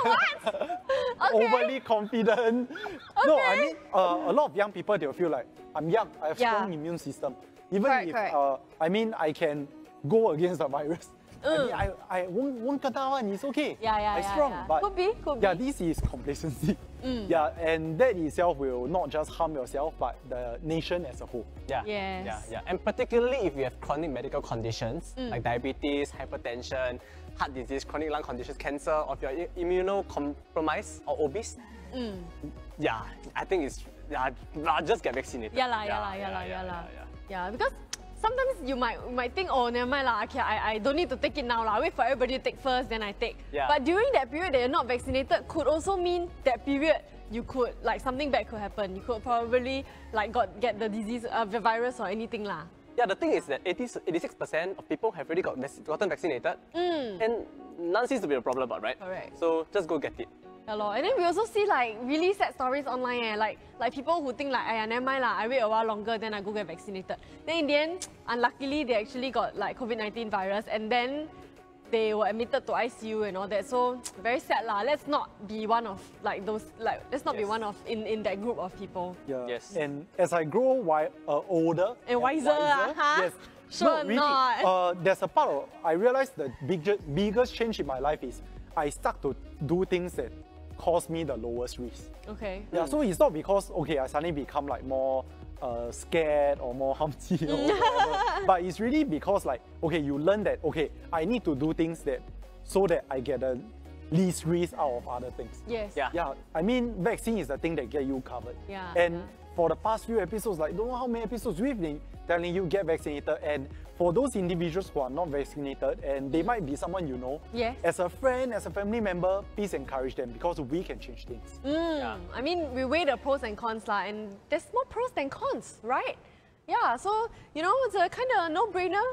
Okay. Overly confident. Okay. No, I mean, uh, a lot of young people, they'll feel like, I'm young, I have yeah. strong immune system. Even correct, if, correct. Uh, I mean, I can go against the virus. Mm. I mean, I, I won't, won't get that one, it's okay. Yeah, yeah, I'm yeah, strong. yeah. But could be, could yeah, be. this is complacency. Mm. Yeah, and that itself will not just harm yourself, but the nation as a whole. Yeah, yes. yeah, yeah. And particularly if you have chronic medical conditions mm. like diabetes, hypertension, heart disease, chronic lung conditions, cancer, or if you're immunocompromised or obese, mm. yeah, I think it's yeah, just get vaccinated. Yeah, la, yeah, la, yeah, la, yeah, la. Yeah, because sometimes you might might think, oh, never mind lah, okay, I, I don't need to take it now lah. Wait for everybody to take first, then I take. Yeah. But during that period that you're not vaccinated could also mean that period you could, like something bad could happen. You could probably like got get the disease, uh, the virus or anything lah. Yeah, the thing is that eighty-six percent of people have already got gotten vaccinated, mm. and none seems to be a problem, right? Correct. So just go get it. Yeah, lor. And then we also see like really sad stories online, eh, like like people who think like, "Ayah, never mind lah, I wait a while longer, then I go get vaccinated." Then in the end, unluckily, they actually got like COVID nineteen virus, and then they were admitted to I C U and all that. So very sad lah. Let's not be one of like those like let's not yes. be one of in in that group of people. Yeah. Yes. And as I grow wi uh, older and wiser, wiser huh? yes. Sure no, really, not. Uh, there's a part of I realized the biggest biggest change in my life is I start to do things that cause me the lowest risk. Okay. Yeah. Mm. So it's not because okay I suddenly become like more uh, scared or more humpty or whatever, but it's really because like okay you learn that okay I need to do things that so that I get the least risk out of other things. Yes. Yeah. Yeah. I mean vaccine is the thing that get you covered. Yeah. And yeah. for the past few episodes, like don't know how many episodes we've been telling you get vaccinated, and for those individuals who are not vaccinated and they might be someone you know, yes. as a friend, as a family member, please encourage them because we can change things. Mm, yeah. I mean, we weigh the pros and cons lah, and there's more pros than cons, right? Yeah, so you know it's a kind of no-brainer.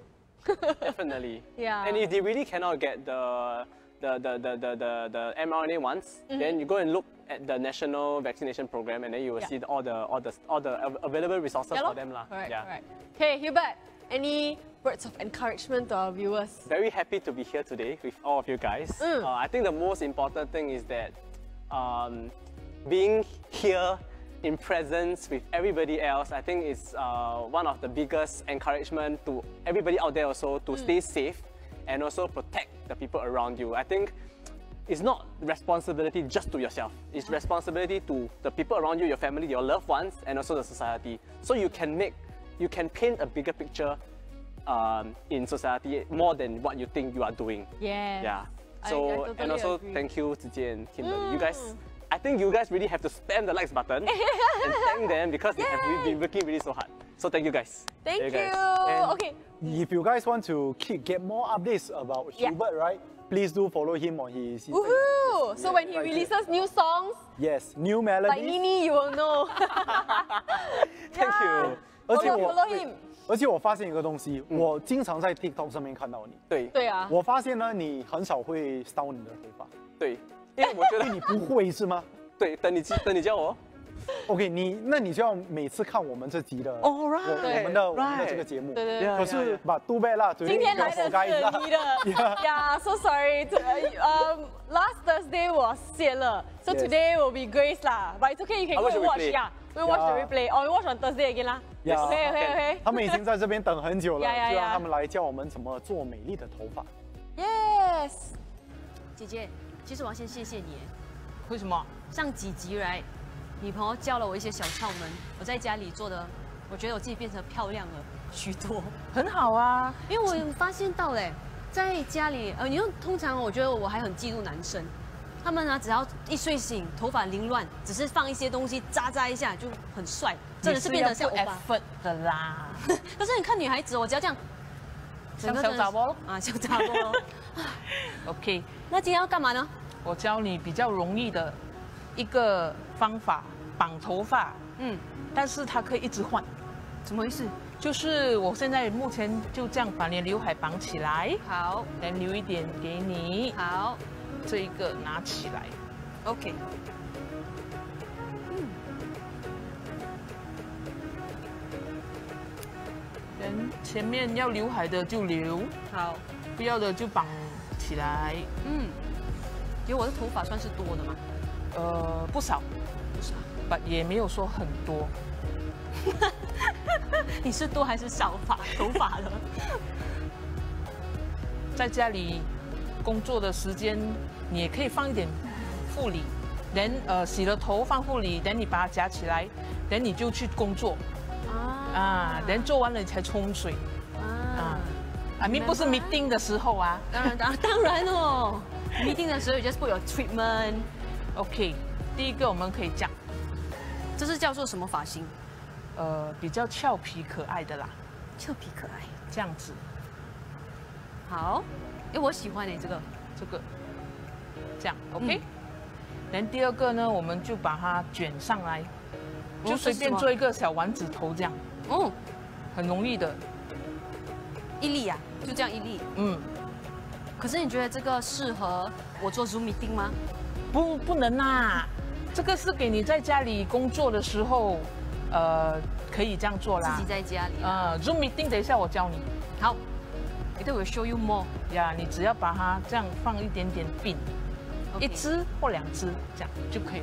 Hmm? Definitely. Yeah. And if they really cannot get the the the the the, the, the mRNA ones, mm-hmm. then you go and look at the national vaccination program, and then you will yeah. see all the all the all the available resources yeah, for them lah. Correct, yeah. correct. Okay, Hubert, any words of encouragement to our viewers? Very happy to be here today with all of you guys. Mm. Uh, I think the most important thing is that um, being here in presence with everybody else, I think is uh, one of the biggest encouragement to everybody out there also to mm. stay safe and also protect the people around you. I think it's not responsibility just to yourself. It's responsibility to the people around you, your family, your loved ones, and also the society. So you can make, you can paint a bigger picture um, in society more than what you think you are doing. Yeah. Yeah. I, So I totally and also agree. thank you Ziji and Kimberly. Mm. You guys, I think you guys really have to spam the likes button and thank them because they have really been working really so hard. So thank you guys. Thank you. guys. And Okay. If you guys want to keep, get more updates about Yeah. Hubert, right? Please do follow him on his Instagram. Woohoo! So Yeah, when he right releases new songs, Yes, new melodies. like Nini, you will know. Thank you. 而且 Follow, 我 follow him. 而且我发现一个东西，我经常在 TikTok 上面看到你。 对对啊。 我发现呢，你很少会 style 你的头发， 对，因为我觉得因为你不会是吗对，等你等你教我。 ？OK， 你那你就要每次看我们这集的， Oh, 我 right, 我们的我们的 right. 这个节目。 对对 Yeah, 可 yeah, 是 yeah. 把杜贝拉今天来的是你的 Yeah, so sorry. To, uh, um, last Thursday was 谢乐, so Yes. today will be Grace lah. But it's okay, you can I go watch and the watch. replay. Yeah, we watch the Yeah. replay. Or we watch on Thursday again lah. Yeah. Okay, okay, okay. 他们已经在这边等很久了， Yeah, yeah, 就让 yeah. 他们来教我们怎么做美丽的头发。 Yes. 姐姐，其实我要先谢谢你。 为什么？ 上几集来，女朋友教了我一些小窍门，我在家里做的我觉得我自己变成漂亮了许多， 很好啊。 因为我有发现到嘞，在家里，呃，你用通常我觉得我还很嫉妒男生，他们呢只要一睡醒，头发凌乱，只是放一些东西扎扎一下就很帅，真的是变得像欧巴 effort 的啦。 可是你看女孩子，我只要这样， 像小杂包啊，小杂包咯。 OK， 那今天要干嘛呢？ 我教你比较容易的一个方法，绑头发。嗯，但是它可以一直换。 怎么回事？ 就是我现在目前就这样把你的刘海绑起来， 好， 来留一点给你。 好， 这一个拿起来 ，OK。嗯。 人前面要刘海的就留， 好， 不要的就绑起来。 嗯，因为我的头发算是多的嘛。 呃，不少， 不少， 不也没有说很多。 你是多还是少发头发的？ 在家里工作的时间，你也可以放一点护理，等呃洗了头放护理，等你把它夹起来，等你就去工作啊啊，等做完了你才冲水啊啊，明不是 meeting 的时候啊， 当然当然当然哦 ，meeting 的时候 you just put your treatment。 OK， 第一个我们可以讲， 这是叫做什么发型？ 呃，比较俏皮可爱的啦， 俏皮可爱， 这样子。 好，哎，我喜欢哎这个， 这个，这样 OK。然后第二个呢，我们就把它卷上来，就随便做一个小丸子头这样。哦，很容易的， 一粒啊，就这样一粒。嗯。可是你觉得这个适合我做 Zoom meeting 吗？ 不，不能啊，这个是给你在家里工作的时候。呃，可以这样做啦。 自己在家里。 呃 ，Zoom meeting， 等一下我教你。 好，一定会 show you more。 呀，你只要把它这样放一点点饼，一支或两支这样就可以了。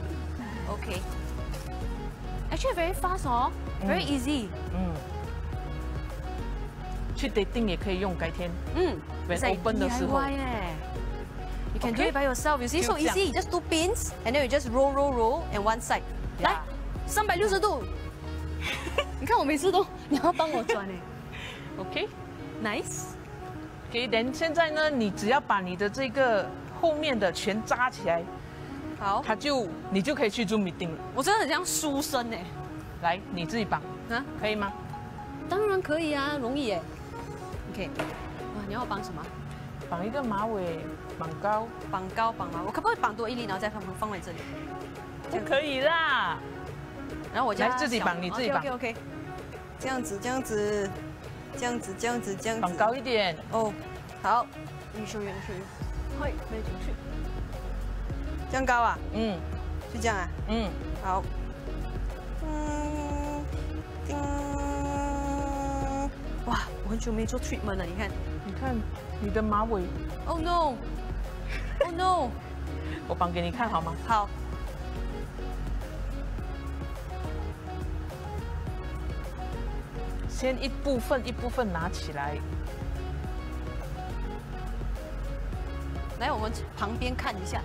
OK。Actually very fast 哦 ，very easy。嗯。 去 dating 也可以用，改天。嗯。when open 的时候。 You can do it by yourself. You see, so easy. Just two pins, and then you just roll, roll, roll, and one side. 来，三百六十度。你看我每次都你要帮我转哎 ，OK，nice， OK， 等现在呢，你只要把你的这个后面的全扎起来， 好， 它就你就可以去做 meeting 了。 我真的很像书生哎， 来你自己绑啊，可以吗？ 当然可以啊，容易哎 ，OK， 哇，你要我绑什么？ 绑一个马尾，绑高， 绑高绑马尾，我可不可以绑多一粒，然后再放放在这里？ 不可以啦。 然后我就自己绑，你自己绑。 OK OK， 这样子，这样子，这样子，这样子，这样子。 绑高一点。 哦，好。你收，你收。嘿，飞出去。这样高啊？嗯。就这样啊？嗯。好。嗯。叮。哇，我很久没做 treatment 了，你看。 你看你的马尾。 Oh no！ Oh no！ 我绑给你看好吗？ 好。 先一部分一部分拿起来， 来我们旁边看一下。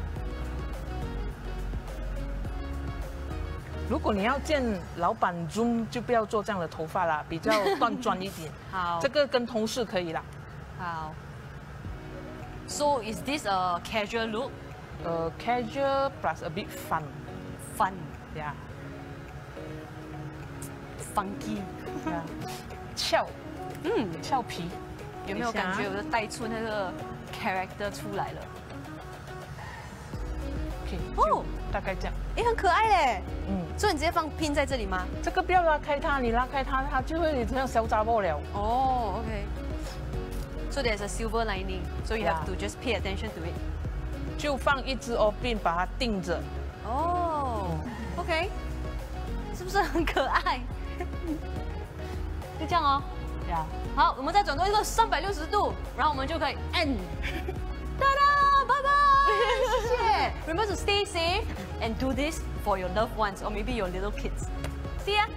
如果你要见老板 Zoom， 就不要做这样的头发啦，比较端庄一点。 好， 这个跟同事可以啦。 好。So is this a casual look? Uh, casual plus a bit fun. Fun, yeah. Funky, yeah. 俏，嗯，俏皮， 有没有感觉我就带出那个 character 出来了 ？OK， 哦，大概这样。 哎，很可爱嘞。嗯，所以你直接放 pin 在这里吗？ 这个不要拉开它，你拉开它，它就会像小杂包了。 哦 ，OK。So there's a silver lining, so you have to just pay attention to it. 就放一支 O-pin 把它定着。 哦 ，OK， 是不是很可爱？就这样哦。 呀， 好，我们再转动一个三百六十度，然后我们就可以 end。哒哒，拜拜，谢谢。Remember to stay safe and do this for your loved ones or maybe your little kids. See ya.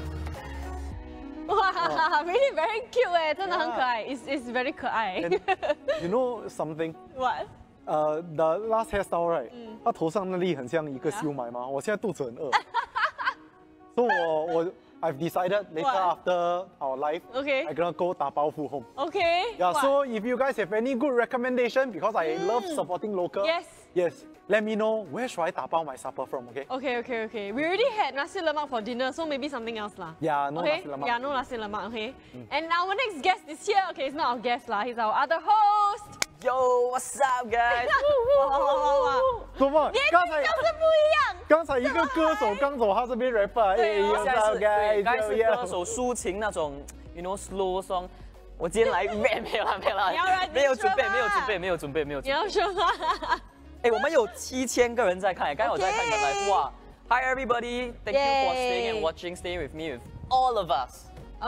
哇 ，really very cute 哎，真的很可爱 ，is is very 可爱。 You know something? What? 呃、uh, ，the last hairstyle right？嗯，他头上那粒很像一个修埋吗？我现在肚子很饿，所以我我 I've decided later What? after our live, Okay. I'm gonna go dabao food home. Okay. Yeah, What? so if you guys have any good recommendation, because I love supporting local, Yes. yes, let me know where should I dabao my supper from, okay? Okay, okay, okay. We already had nasi lemak for dinner, so maybe something else lah. Yeah, no okay? nasi lemak. Yeah, no nasi lemak, okay? And our next guest is here. Okay, it's not our guest lah. He's our other host. Yo, what's up, guys? 哇哇哇哇！ 怎么？ 年刚才纪就是不一样。 刚才一个歌手刚走，他这边 rapper，哎对哦呀， 现在是对，刚才是呀歌手抒情那种 ，you know slow song。我今天来 rap 没有啦，没有啦你要 rap， 没有准备， 你说吧没有准备，没有准备，没有你准备。 要说吗？ 哎，我们有七千个人在看，刚才我在看你们 Okay live，哇 ！Hi everybody, thank you for staying and Yay watching, staying with me with all of us。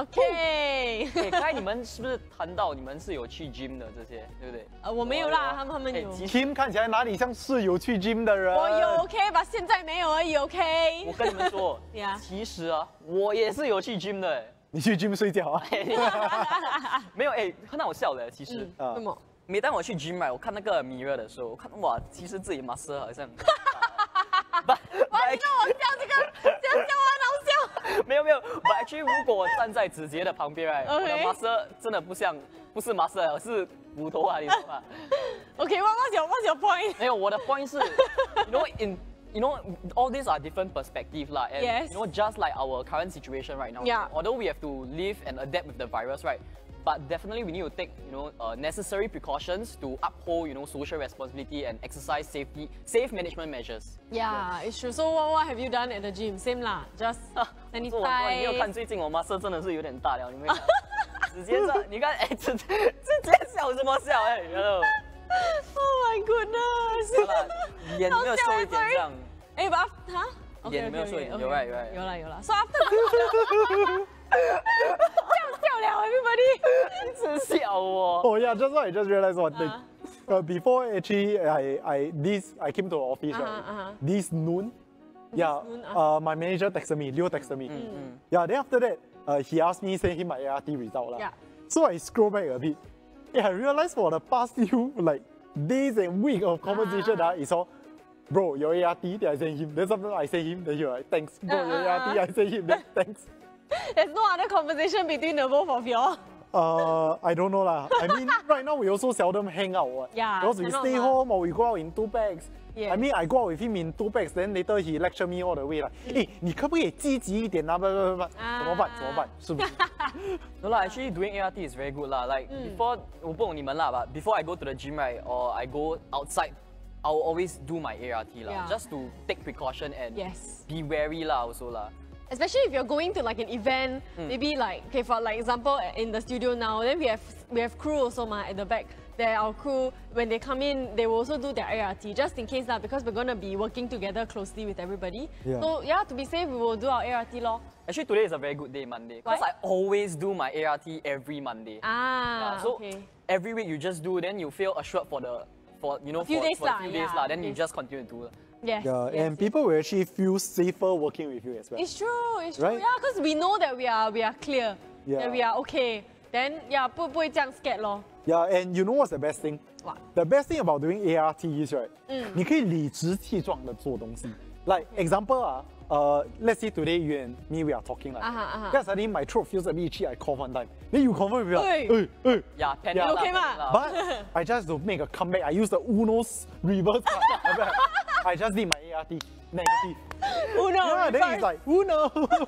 OK。 哎，刚才你们是不是谈到你们是有去 gym 的这些，对不对？ 呃，我没有啦，他们他们有。 哎其实 Kim 看起来哪里像是有去 gym 的人？ 我有 OK 吧，现在没有而已 OK。 我跟你们说 Yeah 其实啊，我也是有去 gym 的。哎你去 gym 睡觉啊？ 没有哎，很好笑的，其实。 啊什么？ 每当我去 gym right，我看那个 mirror 的时候，我看哇，其实自己 muscle 好像， 哇，你让我笑这个，这样笑我很好笑。 没有没有，but actually 如果我站在子杰的旁边 right， 我的 Okay muscle 真的不像，不是 muscle，是骨头啊，你懂吗？ OK，what what's your what's your point？ 没有，我的 point 是，you know in you know all these are different perspective 啦，and Yes. you know just like our current situation right now, Yeah. although we have to live and adapt with the virus, right? But definitely we need to take, you know, uh, necessary precautions to uphold, you know, social responsibility and exercise safety, safe management measures. Yeah, it's true. So what what have you done at the gym? Same 啦，just 啊这我我你没有看 sanitize。 最近我 muscle 真的是有点大了，你没有看？直接这，你看，哎，直直接笑什么笑？哎，hello， Oh my goodness！ 好啦脸没有瘦一点这样。 哎，不哈？ 脸没有瘦一点有 right right 有啦有啦。So after 笑笑了，everybody。 一直笑我。 Oh yeah, just now I just realized one thing. Uh. Uh, before actually I I this I came to the office right. Uh-huh, uh-huh. This noon. Yeah. noon, Uh, my manager texted me. Leo texted me. Yeah. Then after that, uh, he asked me send him my A R T result lah. Yeah. So I scroll back a bit. Yeah, I realized for the past few like days and week of conversation, Ah. uh, it's all. Bro, your A R T, then I send him. Then sometimes I send him, then he like, thanks. Bro, Uh, your uh, A R T, uh. I send him, then thanks. There's no other conversation between the both of y'all. Uh, I don't know lah. I mean, right now we also seldom hang out. What? Yeah, Because we cannot stay mah. home or we go out in two packs. Yes. I mean, I go out with him in two packs, then later he lecture me all the way like, 哎，你可不可以积极一点啊？不不不不，怎么办？怎么办？是不是？ No lah, actually doing A R T is very good lah. Like before, 我不懂你们啦，but before I go to the gym right, or I go outside, I will always do my A R T lah, Yeah. just to take precaution and Yes. be wary lah also lah. Especially if you're going to like an event, maybe like okay for like example in the studio now, then we have we have crew also ma at the back. There our crew when they come in, they will also do their A R T just in case lah because we're gonna be working together closely with everybody. Yeah. So yeah, to be safe, we will do our A R T lor. Actually today is a very good day, Monday, because Why? I always do my A R T every Monday. Ah, Yeah, so okay. every week you just do, then you feel assured for the for you know A few for, days for lah, a few days yeah, lah. Then you yes. just continue to do. Yes. Yeah, yes, and yes. people will actually feel safer working with you as well. It's true, it's true. Right? Yeah, because we know that we are we are clear, Yeah. that we are okay. Then yeah, 不不会这样 scared 咯。 Yeah, and you know what's the best thing? What? The best thing about doing A R T is right, 嗯。 你可以理直气壮的做东西。Like example 啊，uh, let's say today you and me we are talking like, 啊哈啊哈 then suddenly my throat feels a bit itchy, I cough one time. Then you confirm will be 哎 like, hey, hey. Yeah, panic Yeah. lah, Okay panic ma? lah. But I just to make a comeback, I use the Uno's reverse card. I just did my A R T negative. Oh no. Yeah, then reverse. it's like Uno.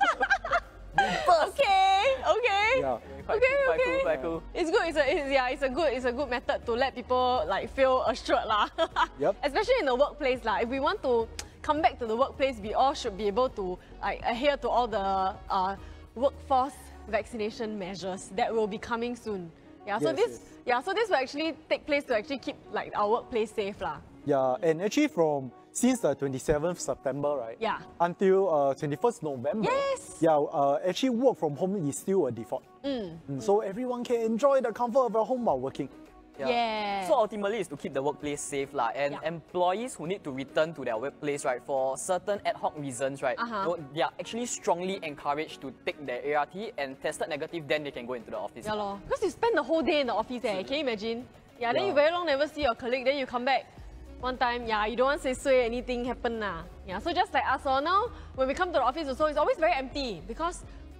Okay, okay. Yeah. Quite Okay, cool, quite okay. cool, quite cool. It's good. It's a it's, yeah. It's a good. It's a good method to let people like feel assured lah. Yep. Especially in the workplace lah. If we want to come back to the workplace, we all should be able to like adhere to all the uh, workforce vaccination measures that will be coming soon. Yeah. So Yes, this yes. yeah. So this will actually take place to actually keep like our workplace safe lah. Yeah, and actually from since the twenty-seventh September, right? Yeah. Until uh, twenty-first November. Yes. Yeah, uh, actually work from home is still a default. Mm, so everyone can enjoy the comfort of their home while working. Yeah. So ultimately is to keep the workplace safe lah, and Yeah. employees who need to return to their workplace right for certain ad hoc reasons right, Uh-huh. you know, they are actually strongly encouraged to take their A R T and tested negative, then they can go into the office. Yeah, lor. Because you spend the whole day in the office, eh? Can you imagine? Yeah, then you very long never see your colleague, then you come back one time, yeah, you don't want to say sway anything happen lah. Yeah, so just like us all now, when we come to the office also, it's always very empty because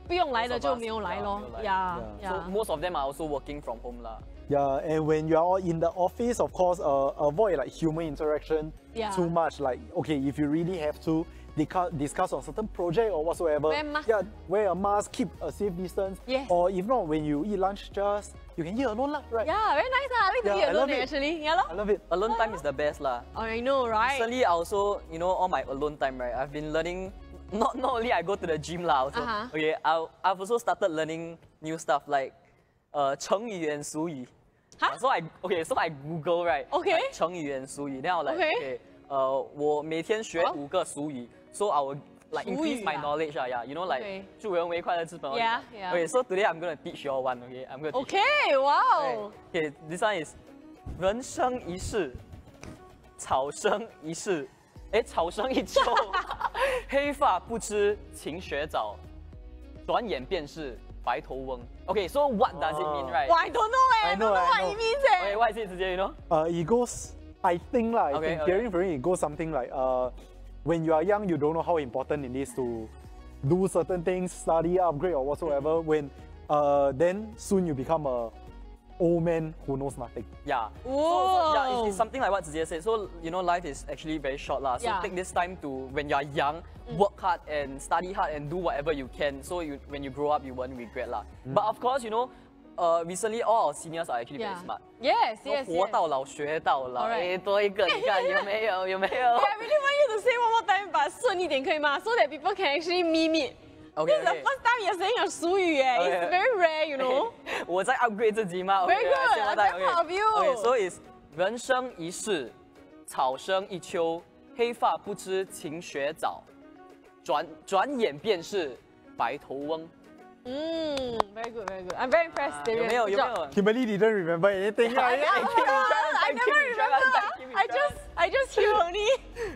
不用来的 Most 就 of us, 没有来 yeah, 咯没有来。 Yeah, Yeah. So yeah. most of them are also working from home lah. Yeah, and when you are in the office, of course, uh, avoid like human interaction Yeah. too much. Like, okay, if you really have to discuss, discuss on certain project or whatsoever, Wear mask. yeah, wear a mask, keep a safe distance. Yes. Or if not, when you eat lunch, just you can eat alone lah, right? Yeah, very nice. ah. I like to Yeah, eat I alone love eh, it. actually. Yeah, I lor. love it. Alone time is the best lah. Oh, I know, right? Recently, I also, you know, all my alone time, right? I've been learning. Not not only I go to the gym lah. Also, Uh-huh. okay, I I've also started learning new stuff like, uh, 成语 and 俗语. Huh? So I okay, so I Google right. Okay. Like, 成语 and 俗语. Then I was like, Okay. okay, uh, 我每天学哦五个俗语 so I will like 俗语 increase my 啊 knowledge ah, yeah. You know like Okay. 助人为快乐之本. Yeah, yeah. Okay, so today I'm gonna teach you all one. Okay, I'm gonna. Teach Okay, wow. Okay, this one is 人生一世，草生一世，哎，草生一秋，黑发不知勤学早，转眼便是白头翁。Okay, so what does it mean, right? Well, I don't know eh. I I know, don't know I what know. it means eh. Okay, what is it, 直接 you know? Uh, it goes, I think lah, I Okay, think okay. hearing from it, it goes something like, uh, when you are young, you don't know how important it is to do certain things, study, upgrade or whatsoever. When uh, then soon you become a old man who knows nothing. Yeah. So, so yeah, Whoa. it's, it's something like what Ziya said. So you know, life is actually very short lah. So Yeah. take this time to, when you are young, work hard and study hard and do whatever you can. So you, when you grow up, you won't regret lah. But of course, you know, uh, recently all our seniors are actually Yeah. very smart. Yes, yes, 活 yes. 到老学到老， Alright. 哎，多一个，你看有没有？有没有 Yeah, I really want you to say one more time, but 顺一点可以吗 So that people can actually meme it. Okay, This is the okay. first time you're saying a 俗语 eh. Okay. It's very rare, you know. 我在 upgrade 自己嘛。 Very Okay, good, I say I'm one time, very proud of you. Okay, so it's 人生一世，草生一秋，黑发不知勤学早，转转眼便是白头翁。 Mm, very good, very good. I'm very impressed, 有 David. 没有？ Good 有没 job. 有？ Kimberly didn't remember anything. I, Yeah, I, I, I never remember. I just, I just hear only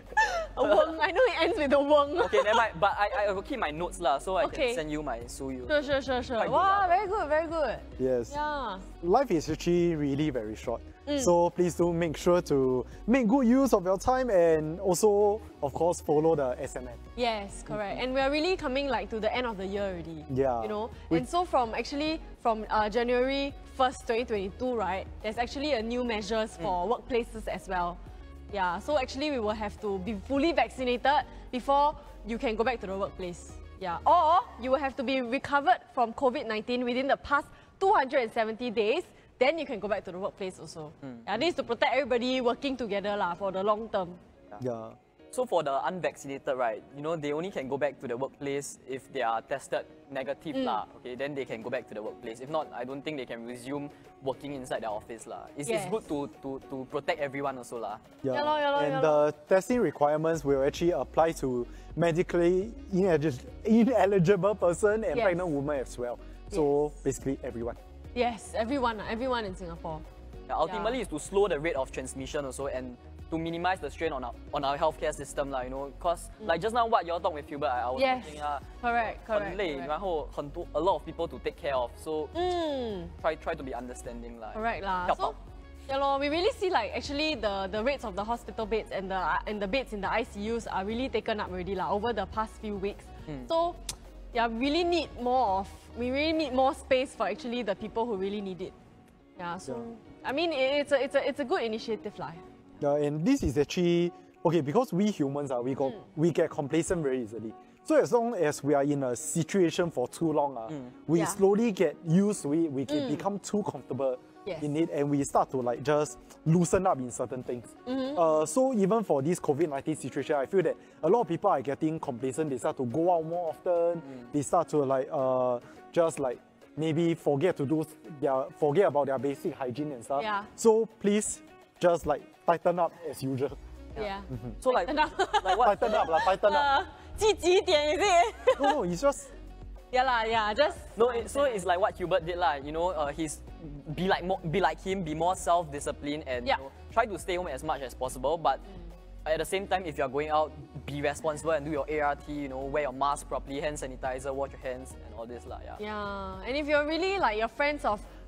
a wong. I know it ends with a wong. Okay, never mind. But I, I will keep my notes lah, so I Okay. can send you my suyu. Sure, sure, sure, sure. Quite good Wow, lah. very good, very good. Yes. Yeah. Life is actually really very short. So please do make sure to make good use of your time and also, of course, follow the S M N. Yes, correct. And we're really coming like to the end of the year already. Yeah. You know, We- and so from actually from uh, January first, twenty twenty-two, right? There's actually a new measures for workplaces as well. Yeah. So actually, we will have to be fully vaccinated before you can go back to the workplace. Yeah. Or you will have to be recovered from COVID nineteen within the past two hundred seventy days. Then you can go back to the workplace also. Yeah, this is to protect everybody working together lah for the long term. Yeah. So for the unvaccinated, right, you know, they only can go back to the workplace if they are tested negative lah. Okay, then they can go back to the workplace. If not, I don't think they can resume working inside their office lah. It's, Yes. it's good to, to, to protect everyone also lah. Yeah. Yeah lor, yeah lor, and yeah the testing requirements will actually apply to medically inelig- ineligible person and Yes. pregnant woman as well. So basically everyone. Yes, everyone, everyone in Singapore. Yeah, ultimately, it's to slow the rate of transmission also and to minimize the strain on our on our healthcare system lah. You know, cause like just now what you all talk with Hubert, I, I was Yes, thinking ah, correct, correct. 很累， correct. 然后很多 a lot of people to take care of. So Mm, try try to be understanding lah. correct lah. Help So, out. yeah lor, we really see like actually the, the rates of the hospital beds and the and the beds in the I C Us are really taken up already lah over the past few weeks. So, yeah, really need more of we really need more space for actually the people who really need it. Yeah, so I mean it, it's a it's a it's a good initiative lah. Yeah, and this is actually okay because we humans are we got we get complacent very easily. So as long as we are in a situation for too long, uh, we Yeah. slowly get used to it. We can become too comfortable Yes. in it, and we start to like just loosen up in certain things. Uh, so even for this COVID nineteen situation, I feel that a lot of people are getting complacent. They start to go out more often. They start to like uh, just like maybe forget to do their forget about their basic hygiene and stuff. Yeah. So please just like tighten up as usual. Yeah. So like Tighten up. like what? Tighten up, lah, tighten up. Uh, 积极点 is it? No, no, it's just Yeah lah, yeah, just No, it, so it's like what Hubert did lah. You know, uh, he's be like more, be like him, be more self-disciplined, and Yeah. you know, try to stay home as much as possible. But at the same time, if you are going out, be responsible and do your A R T. You know, wear your mask properly, hand sanitizer, wash your hands, and all this lah. Yeah. Yeah, and if you're really like your friends of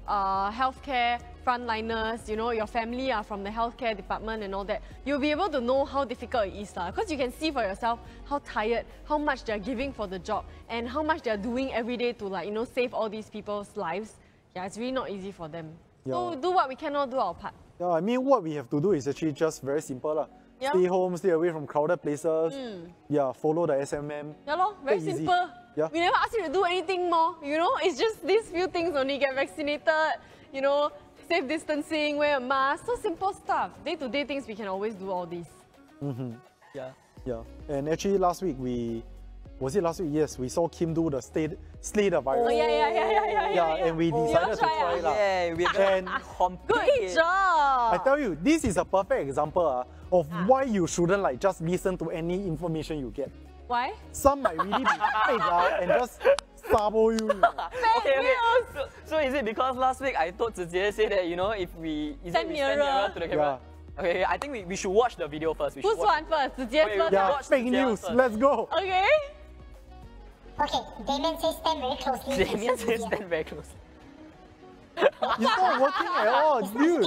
uh, healthcare frontliners, you know, your family are from the healthcare department and all that, you'll be able to know how difficult it is. Because you can see for yourself how tired, how much they're giving for the job, and how much they're doing every day to, like, you know, save all these people's lives. Yeah, it's really not easy for them. Yeah. So do what we cannot do our part. Yeah, I mean, what we have to do is actually just very simple. La. Yeah. Stay home, stay away from crowded places. Mm. Yeah, follow the S M M. Yeah, lor, very Take simple. Easy. Yeah. We never ask you to do anything more, you know? It's just these few things only. Get vaccinated, you know, safe distancing, wear a mask. So simple stuff. Day-to-day things, we can always do all these. Mm-hmm. Yeah. Yeah. And actually last week we, was it last week? Yes, we saw Kim do the slate, slate the virus. Oh, yeah, yeah, yeah, yeah, yeah. Yeah, and we decided to try, try ah? it out. Yeah, we And Good job! I tell you, this is a perfect example uh, of Ah. why you shouldn't like just listen to any information you get. Why? Some might really be fake uh, and just sabo you. you know. Okay, okay. So, so is it because last week I told Zijie say that, you know, if we, is Stand it we stand nearer. nearer to the camera? Okay, okay, I think we, we should watch the video first. We should Who's watch. one first? Zijie Okay, first? yeah. ah? Yeah, fake news. Let's go. Okay. Okay, Damien says stand very closely. Damien says stand very close. It's not working at all, dude.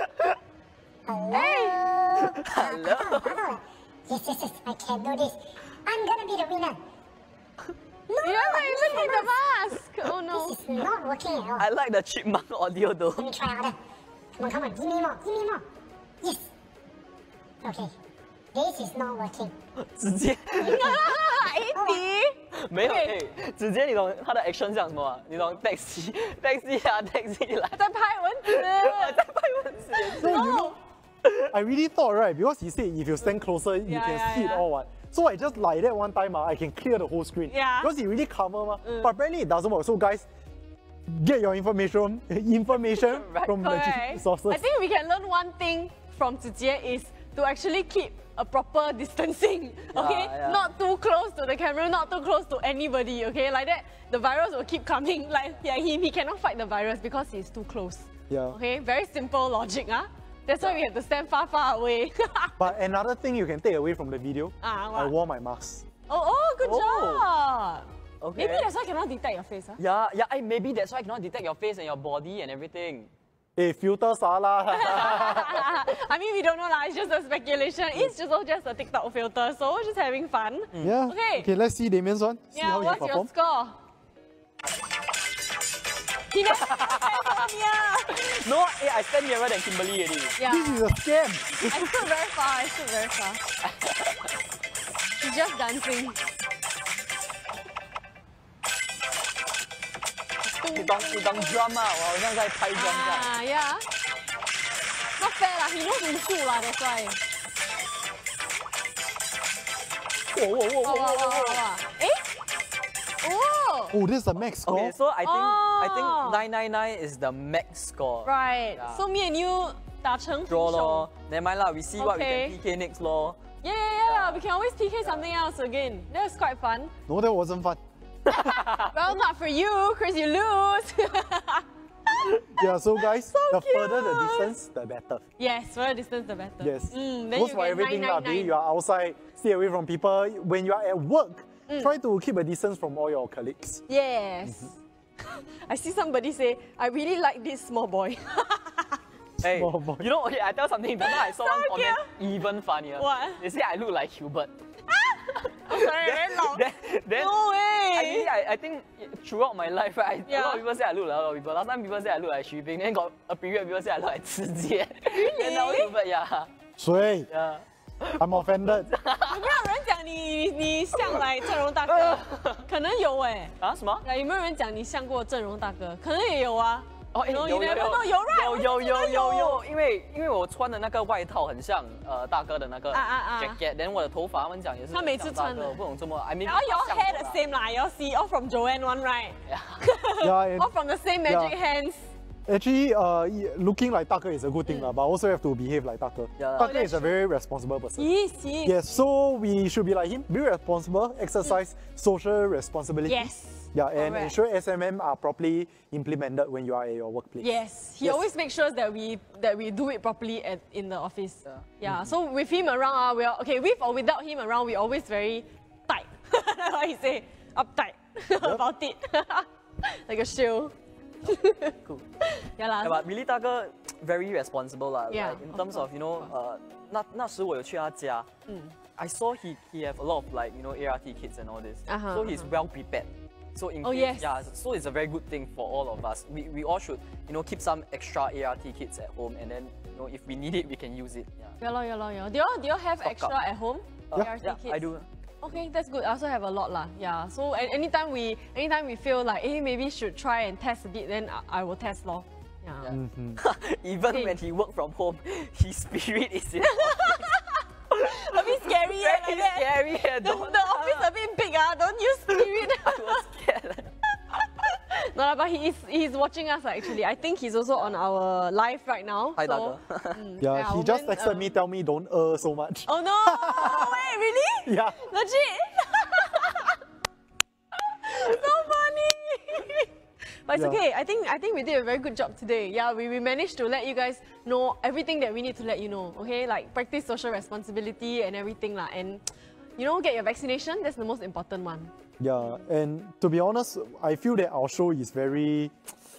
Hello. Hello. Yes, yes, yes, I can do this. I'm gonna be the winner. No, You haven't even hit the mask. Oh no. This is not working at all. I like the chipmunk audio though. Let me try harder. Come on, come on, give me more, give me more. Yes. Okay, this is not working. 直接 eighty? 没有 Okay. 哎，直接你懂他的 action 像什么啊？你懂 taxi taxi 啊 taxi 来， 在拍蚊子。 在拍蚊子。 So you know, I really thought, right, because he said if you stand closer, you Yeah, can yeah, see it yeah. all one. So I just like that one time, uh, I can clear the whole screen. Yeah. Because it really cover, ma. But apparently it doesn't work. So guys, get your information information Right. from legit Correct. sources. I think we can learn one thing from Zijie is to actually keep a proper distancing, okay? yeah. Not too close to the camera, not too close to anybody, okay? Like that, the virus will keep coming. Like, yeah, he, he cannot fight the virus because he's too close. Yeah. Okay, very simple logic, huh? That's why we have to stand far, far away. But another thing you can take away from the video, Ah, I what? wore my mask. oh, oh, good Oh. job! Okay. Maybe that's why I cannot detect your face, huh? Yeah, yeah, I, maybe that's why I cannot detect your face and your body and everything. Hey, filter sala. I mean, we don't know, lah. It's just a speculation. It's just all just a TikTok filter, so we're just having fun. Yeah. Okay. Okay, let's see Damien's one. See Yeah, how he what's your perform. score? He never stand near. No, eh, I stand nearer than Kimberly already. Yeah, This is a scam. I stood very far. I stood very far. He's just dancing. 你当你当 drum 啊，我好像在拍 drum 这样。 Ah, yeah. Not fair lah. He knows 武术 lah. That's why. 哇哇哇 Wow, 哇 wow, 哇 wow, 哇 wow, wow. Eh? Oh. Oh, this is the max score. Okay, so I think I Oh. think nine nine nine is the max score. Right. Yeah. So me and you 打成 Draw 平手 lor. Never mind lah. We see what we Okay. can P K next lor. Yeah, yeah, yeah. We can always P K something else again. That was quite fun. No, that wasn't fun. Well, not for you, Chris. You lose. Yeah, so guys, the cute. further the distance, the better. Yes, further distance the better. Yes. Mm, then Goes you for get everything lah. Be it nine nine you nine. are outside, stay away from people. When you are at work, Mm. try to keep a distance from all your colleagues. Yes. I see somebody say, I really like this small boy. Hey, Small boy. you know, okay, I tell something. Then I saw one So comment even funnier. What? They say I look like Hubert. I'm sorry, very loud. then, then No way. I, really, I, I think throughout my life, right, I, a Yeah. lot of people say I look like a lot of people. Last time people say I look like Xu Bing. Then got a period people say I look like Ci Jie. Really? Then now Hubert, yeah. 所以 yeah. I'm offended. 有没有人讲你你像来郑荣大哥？可能有哎、 啊什么？ 有没有人讲你像过郑荣大哥？可能也有啊。 哦，哎， No, 有 you 有 never know. 有有 right? 有有我就觉得有有有有，因为因为我穿的那个外套很像呃大哥的那个啊啊啊 jacket，然后我的头发他们讲也是他每次很像大哥穿的我不懂这么，I mean， All your 像 hair 我 the 啦 same 啦，you all see all from Joanne one right? Yeah, and All from the same magic Yeah. hands. actually, uh, y- looking like 大哥 is a good thing, lah, but also have to behave like 大哥. Yeah. 大哥 is a very responsible person. Yes, yes. Yes, so we should be like him, be responsible, exercise social responsibility. Yes. Yeah, and Correct. ensure S M M are properly implemented when you are at your workplace. Yes, he Yes. always makes sure that we that we do it properly at in the office. Yeah. Yeah. So with him around, uh, we are okay. With or without him around, we always very tight. That's what he say, uptight about it, like a shoe. Cool. Yeah lah. Yeah, but really 大哥 very responsible lah. Yeah, Like, in of terms of, course, you know, uh, 那那时我有去他家 I saw he he have a lot of like, you know, A R T kits and all this. Uh-huh, so he's uh-huh. well prepared. So in Oh, case, yes. yeah, so it's a very good thing for all of us. We, we all should, you know, keep some extra A R T kits at home, and then, you know, if we need it, we can use it. Yeah, Yeah lor, yeah lor, yeah. Do you do you have Stock extra up. at home? Uh, A R T yeah, kits? I do. Okay, that's good. I also have a lot lah. Yeah. So a- anytime we anytime we feel like, hey, maybe should try and test a bit, then I, I will test lor. Yeah. Yeah. Even Okay. when he work from home, his spirit is in. A bit scary, eh, Very like that. scary. eh, The, don't- the office a bit big, ah. Don't use spirit. I was scared. No, lah, but he is he's watching us lah, actually. I think he's also on our live right now. Hi, so, Daga. mm, Yeah, he just 我们, texted um, me, tell me don't uh so much. Oh no! Wait, really? Yeah. Legit? So funny! But it's Yeah. okay. I think I think we did a very good job today. Yeah, we, we managed to let you guys know everything that we need to let you know. Okay, like practice social responsibility and everything lah. And you know, get your vaccination. That's the most important one. Yeah, and to be honest, I feel that our show is very,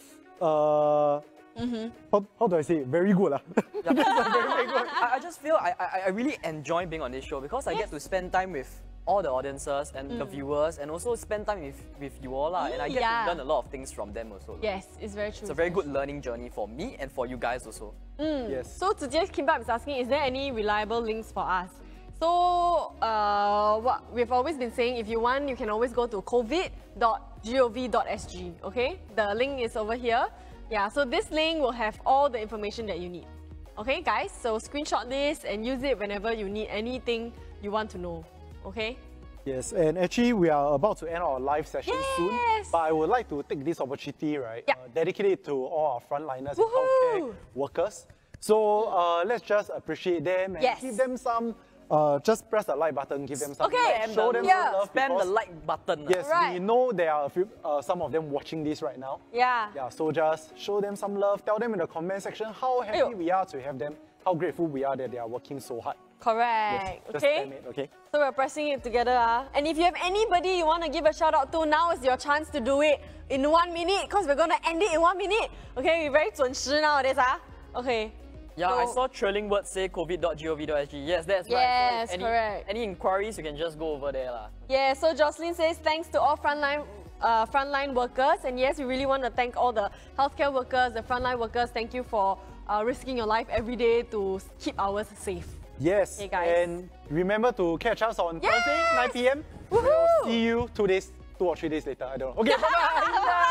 uh, how, how do I say it? Very good lah. Yeah, very, very good. I, I just feel I, I, I really enjoy being on this show because I get to spend time with all the audiences and the viewers, and also spend time with, with you all lah. And I get yeah. to learn a lot of things from them also. Yes, it's very true. It's a very good learning journey for me and for you guys also. Yes. So today, Kimbap is asking, is there any reliable links for us? So, uh, what we've always been saying, if you want, you can always go to covid dot gov dot s g, okay? The link is over here. Yeah, so this link will have all the information that you need. Okay, guys? So screenshot this and use it whenever you need anything you want to know, okay? Yes, and actually we are about to end our live session soon. Yes. But I would like to take this opportunity, right? Yeah. Uh, dedicate it to all our frontliners and Woohoo! healthcare workers. So uh, let's just appreciate them and Yes. give them some. Uh, just press the like button, give them some. Okay, like, show them yeah. some love. Spam the because- like button. lah. Yes, we Right. know there are a few, uh, some of them watching this right now. Yeah. Yeah, so just show them some love. Tell them in the comment section how happy Ayo. we are to have them, how grateful we are that they are working so hard. Correct. Just Okay? spam it, okay? So we're pressing it together. Ah. And if you have anybody you want to give a shout out to, now is your chance to do it in one minute because we're going to end it in one minute. Okay, we're very 准时 nowadays. Ah. Okay. Yeah, I So- saw Trilling Words say covid dot gov dot s g. Yes, that's right. Yes, So if any, correct. Any inquiries, you can just go over there. lah. Yeah, so Jocelyn says thanks to all frontline uh, frontline workers. And yes, we really want to thank all the healthcare workers, the frontline workers. Thank you for uh, risking your life every day to keep ours safe. Yes, Okay, guys. and remember to catch us on Yes! Thursday, nine p m Woohoo! We'll see you two days, two or three days later. I don't know. Okay, bye-bye.